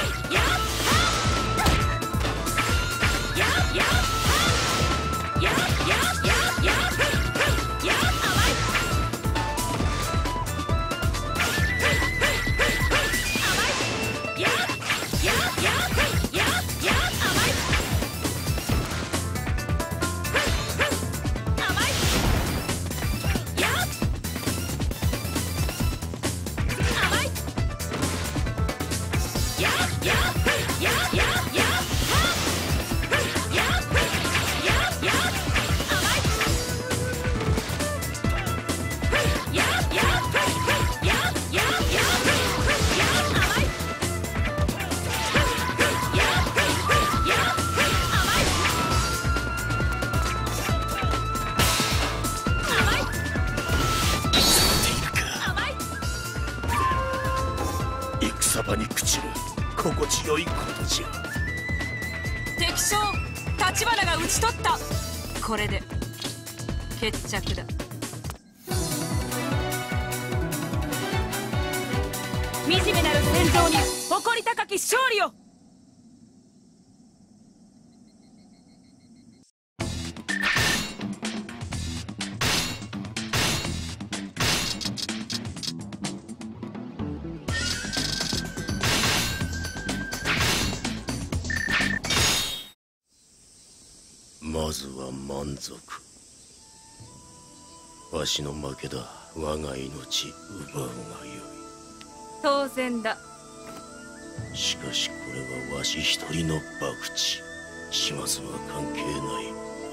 戦場に朽ちる心地よいことじゃ。 敵将立花が討ち取った。これで決着だ。惨めなる戦場に誇り高き勝利を。 まずは満足。わしの負けだ。我が命奪うがよい。 当然だ。 しかしこれはわし一人の博打。島津は関係ない。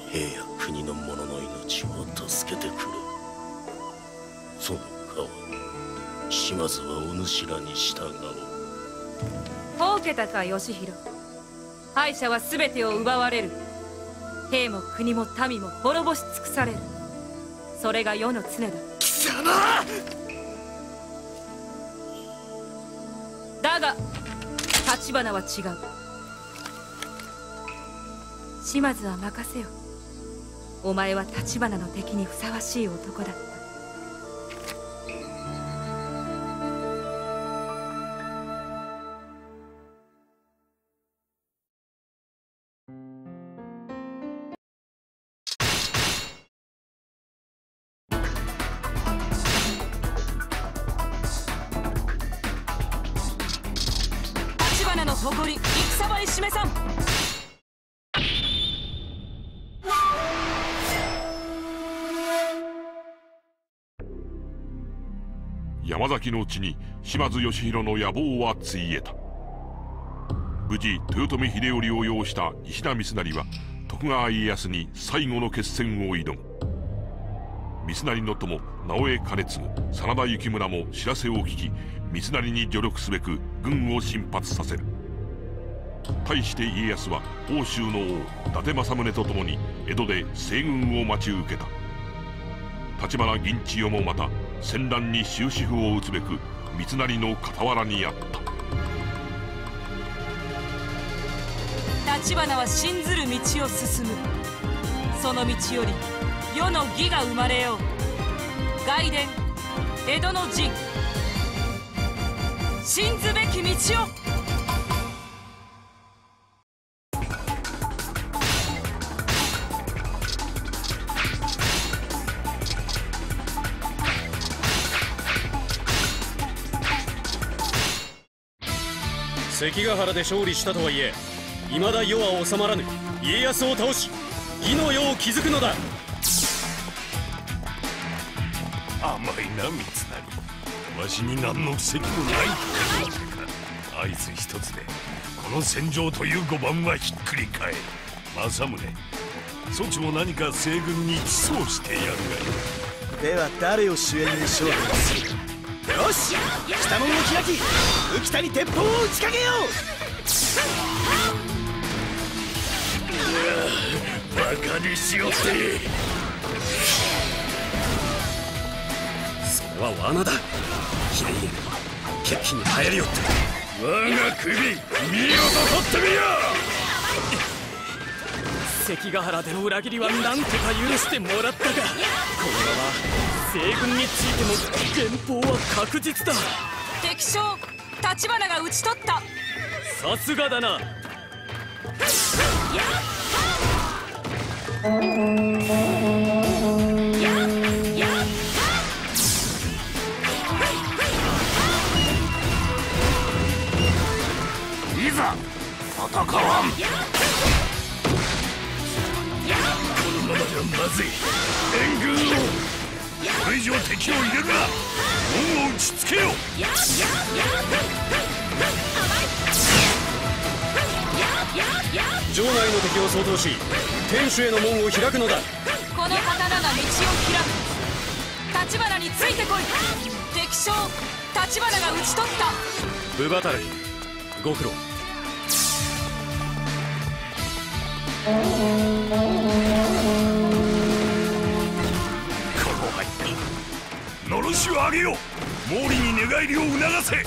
兵や国の者の命を助けてくれ。その代わり島津はお主らに従おう。 ほうけたか義弘。敗者は全てを奪われる。兵も国も民も滅ぼし尽くされる。それが世の常だ。 貴様！ だが立花は違う。島津は任せよ。お前は立花の敵にふさわしい男だった。の誇り戦場に示さん。 山崎の地に島津義弘の野望はついえた。無事豊臣秀頼を擁した石田三成は徳川家康に最後の決戦を挑む。三成の友直江兼続、真田幸村も知らせを聞き、三成に助力すべく軍を進発させる。対して家康は奥州の王伊達政宗と共に江戸で西軍を待ち受けた。立花銀千代もまた戦乱に終止符を打つべく三成の傍らにあった。 立花は信ずる道を進む。その道より世の義が生まれよう。外伝江戸の陣、信ずべき道を。 関ヶ原で勝利したとはいえ未だ世は収まらぬ。家康を倒し義の世を築くのだ。 甘いな三成、わしに何の布石もないというわけか。合図一つでこの戦場という碁盤はひっくり返る。政宗、そちも何か西軍に地走してやるがよい。 では誰を主演に勝負する？よし、北門を開き浮田に鉄砲を打ちかけよう。バカにしよって。 それは罠だ。秀家決起に入りよって。 我が首見よと取ってみよ。 関ヶ原での裏切りはなんとか許してもらったが、このまま西軍についても前方は確実だ。 敵将立花が討ち取った。 さすがだな。 いざ戦わん。このままではまずい。援軍をこれ以上敵を入れるな。門を打ちつけよ。 城内の敵を掃討し天守への門を開くのだ。 この刀が道を開く。立花についてこい。敵将立花が討ち取った。 ブバタレご苦労。 この入ったのろしを上げよう。毛利に寝返りを促せ。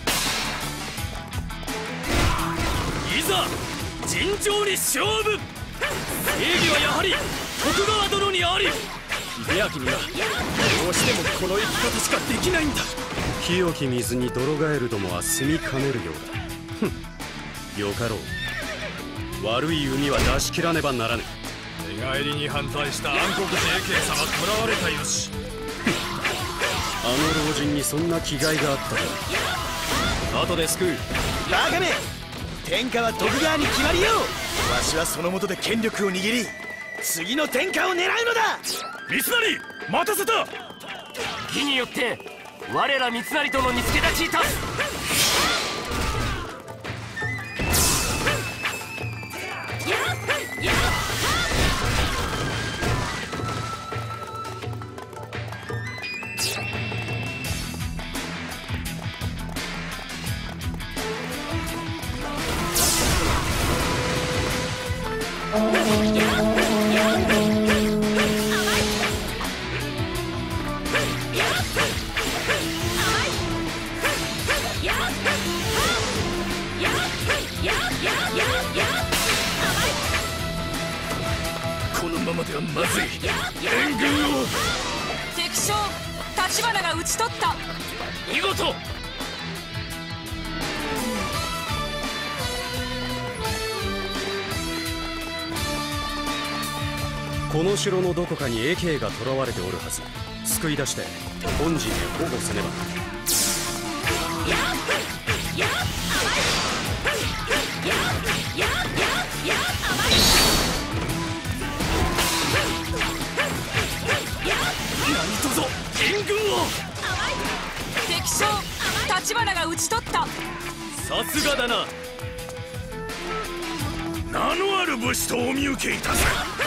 いざ尋常に勝負。正義はやはり徳川殿にあり。秀明にはどうしてもこの生き方しかできないんだ。 清き水に泥ガエルどもは住みかねるようだ。ふん、よかろう。悪い海は出し切らねばならぬ。 寝返りに反対した暗黒自衛権様囚われたよし。 あの老人にそんな気概があったか。後で救う。 バカめ、天下は徳川に決まりよ。わしはその下で権力を握り次の天下を狙うのだ。 三成、待たせた。 義によって我ら三成との見つけ立ちいたす。 このままではまずい。援軍を。 敵将立花が討ち取った。 見事。 この城のどこかに永慶が囚われておるはず。救い出して本陣へ保護せねば。 何とぞ援軍を。 敵将立花が討ち取った。 さすがだな。 名のある武士とお見受けいたす。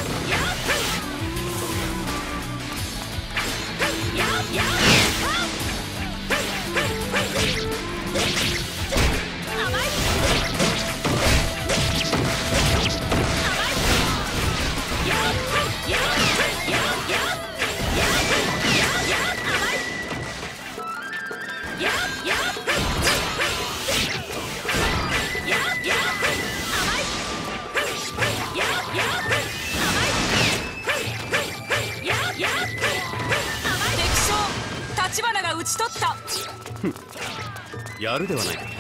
立花が討ち取った。 やるではないか。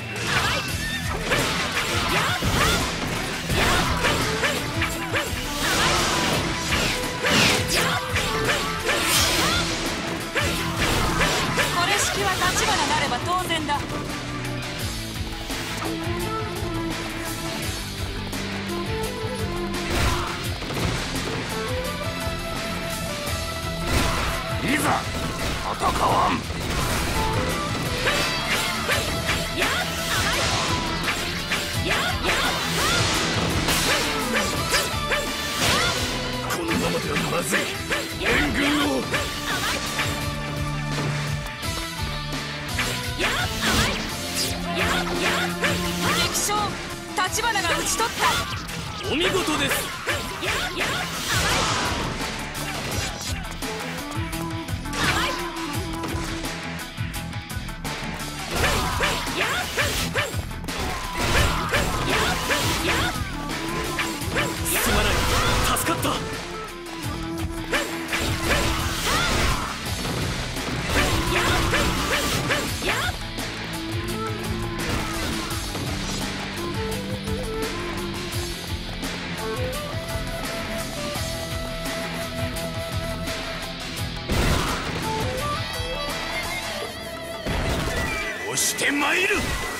これ式は立花なれば当然だ。 いざ戦わん。 このままではまずい。援軍を敵将立花が討ち取った。 お見事です。すまない、助かった。 押してまいる。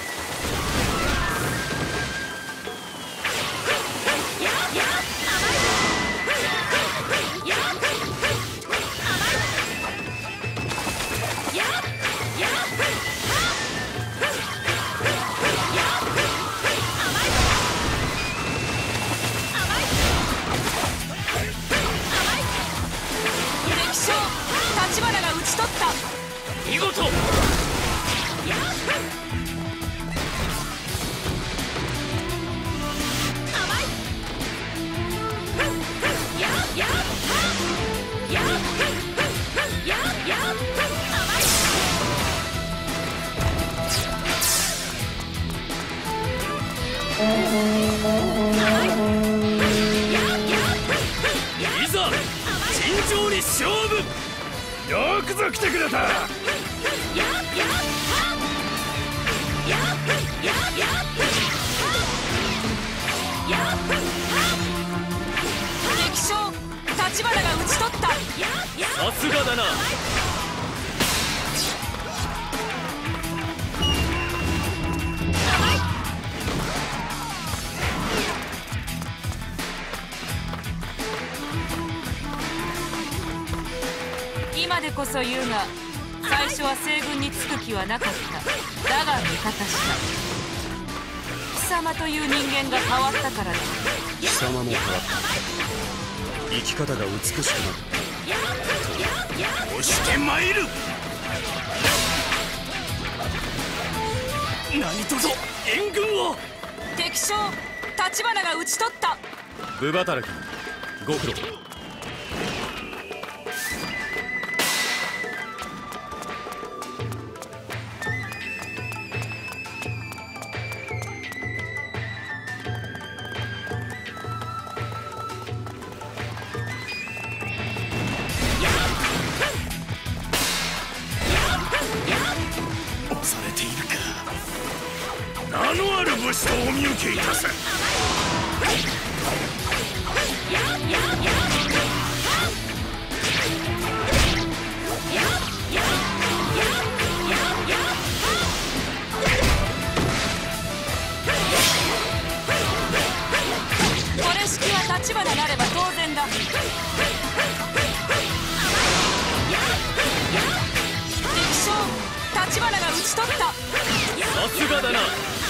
敵将立花が討ち取った。 見事。いざ尋常に勝負。 よくぞ来てくれた。 敵将立花が討ち取った。 さすがだな。 今でこそ言うが最初は西軍につく気はなかった。だが味方した。貴様という人間が変わったからだ。 貴様も変わった。生き方が美しくなる。 押してまいる。 何とぞ援軍を。 敵将立花が討ち取った。 部働きご苦労。 恐れているか。名のある武士とお見受けいたせ。 これ式は立花なれば当然だ。敵将立花が討ち取った。 さすがだな。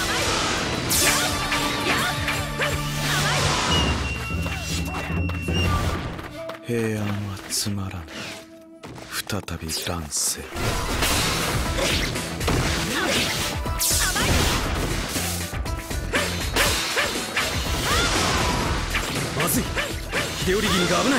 平安はつまらぬ。再び乱世。 まずい、秀頼君が危ない。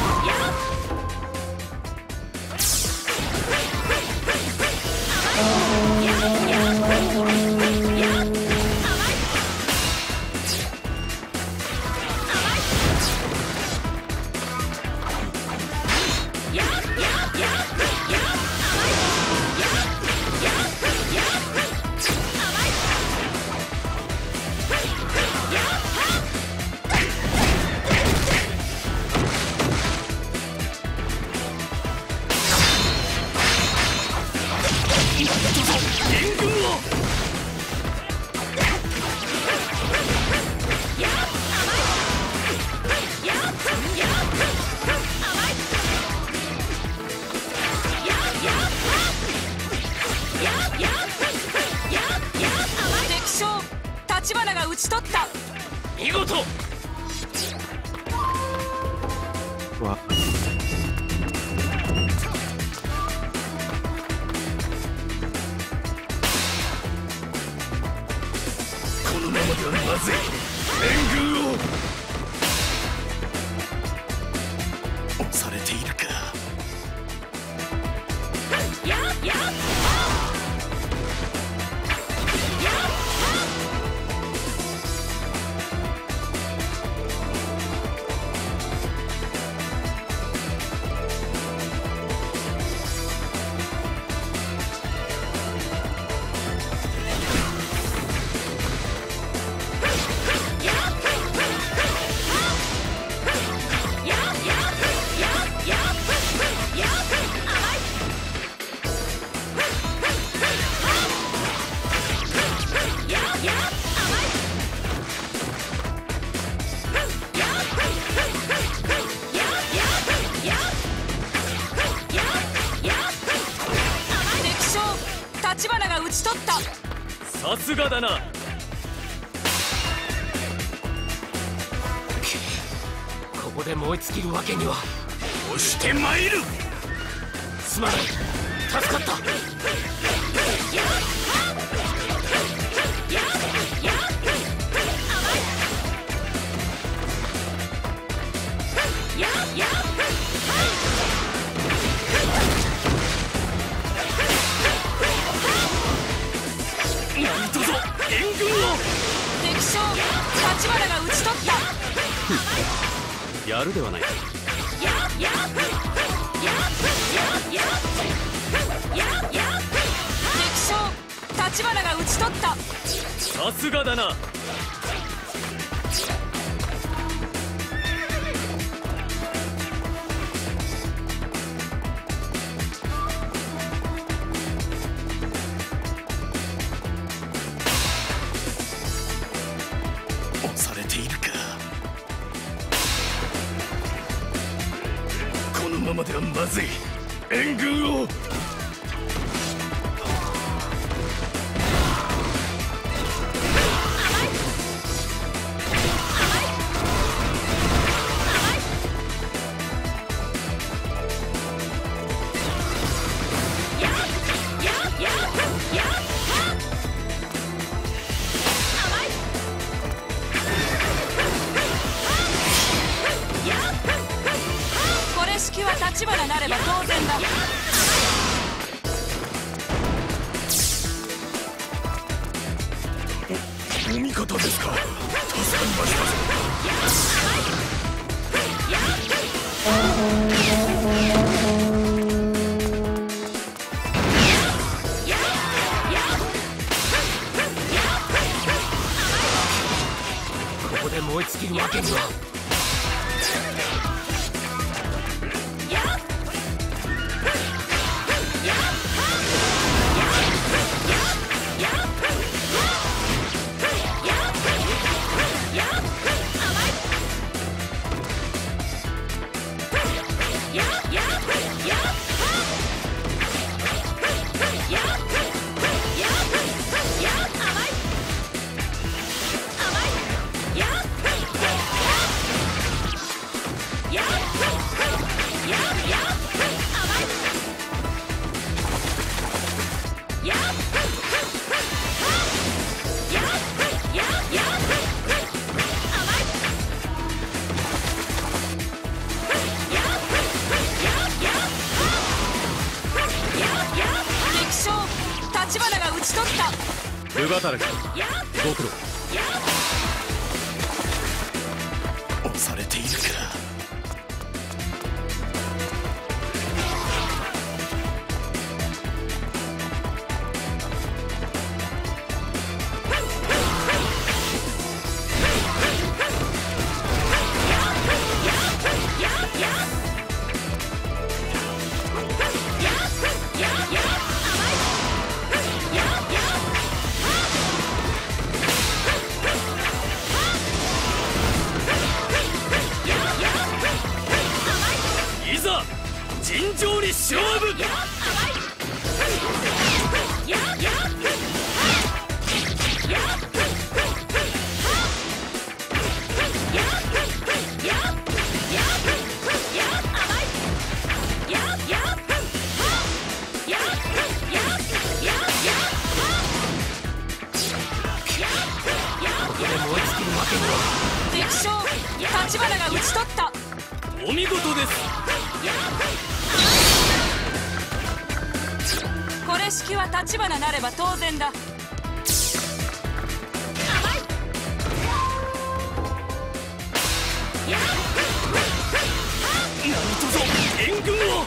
援軍を。 橘が討ち取った。 見事。 わこのままではまずい。援軍を押されているか。 やっやっ橘が討ち取った。 さすがだな。ここで燃え尽きるわけには。 押して参る。 すまない、助かった。なんとぞ援軍を。 敵将橘が討ち取った。 やるではないか。 敵将橘が討ち取った。 さすがだな。 押されているか。 このままではまずい。援軍をこれ式は橘なれば当然だ。 お味方ですか。助かりましたぞ。 ここで燃え尽きるわけには。 橘が討ち取った。 ルバタラキご苦労。 押されているか。 尋常に勝負。 敵将立花が討ち取った。 お見事です。 これ式は立花なれば当然だ。 何とぞ援軍を。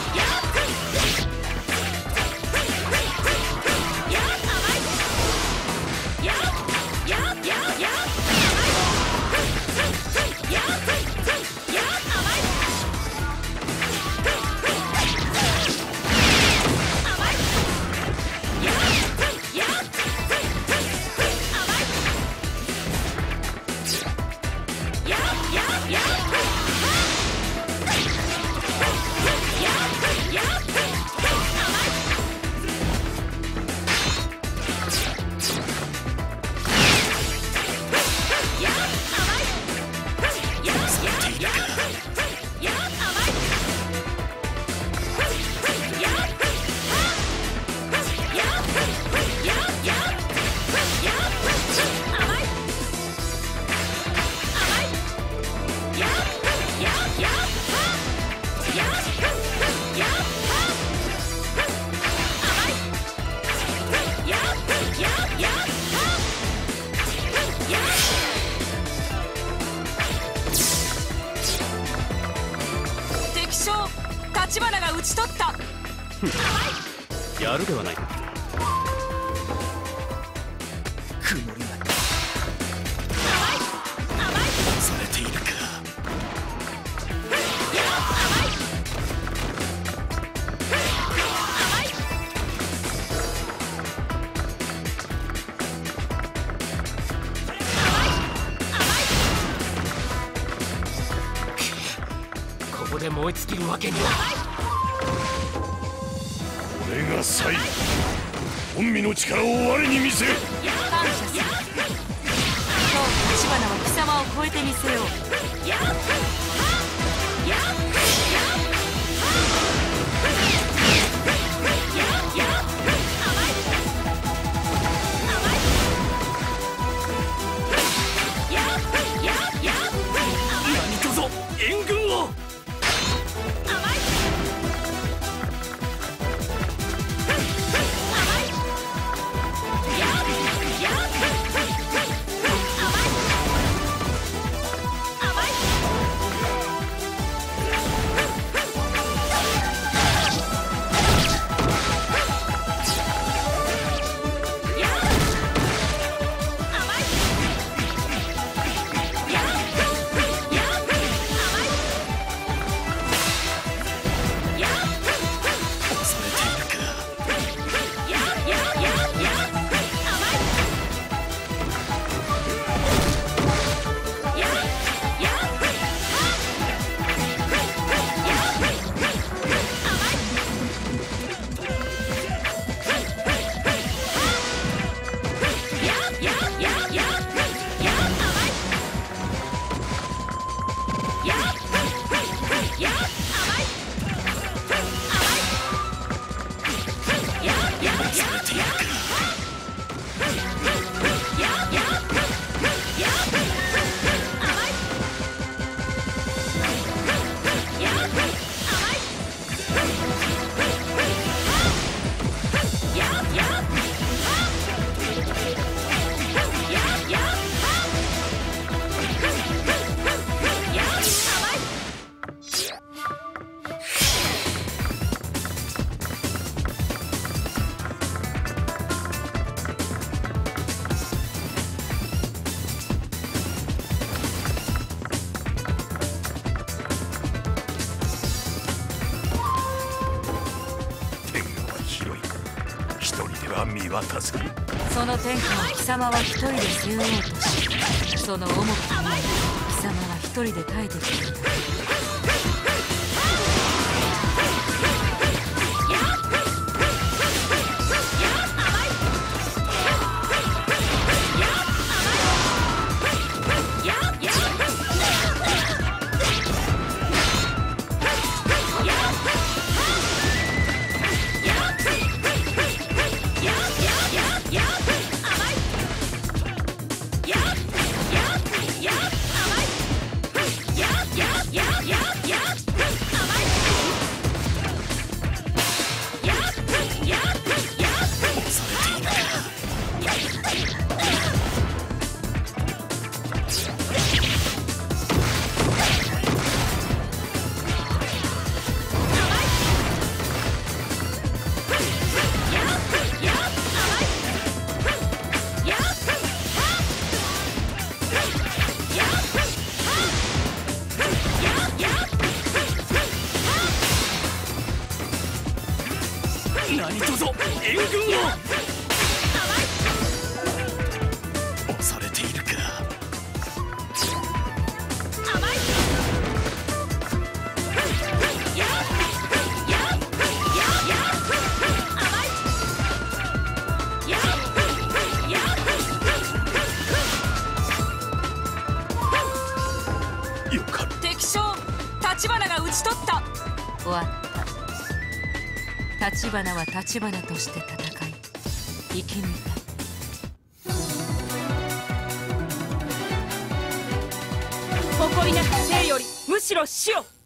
立花が討ち取った。 やるではないか。 曇りが恐れているか。 ここで燃え尽きるわけには。 これが最後。本身の力を我に見せ。 感謝する。今日立花は貴様を超えてみせよう。 何とぞ援軍を。 見渡せ。 その天下を貴様は一人で背負おうとし、その重きに貴様は一人で耐えてきていた。 や何卒援軍を。 押されているか。 敵将立花が討ち取った。終わった。立花は立花として戦い生き抜いた。誇りなく生よりむしろ死を。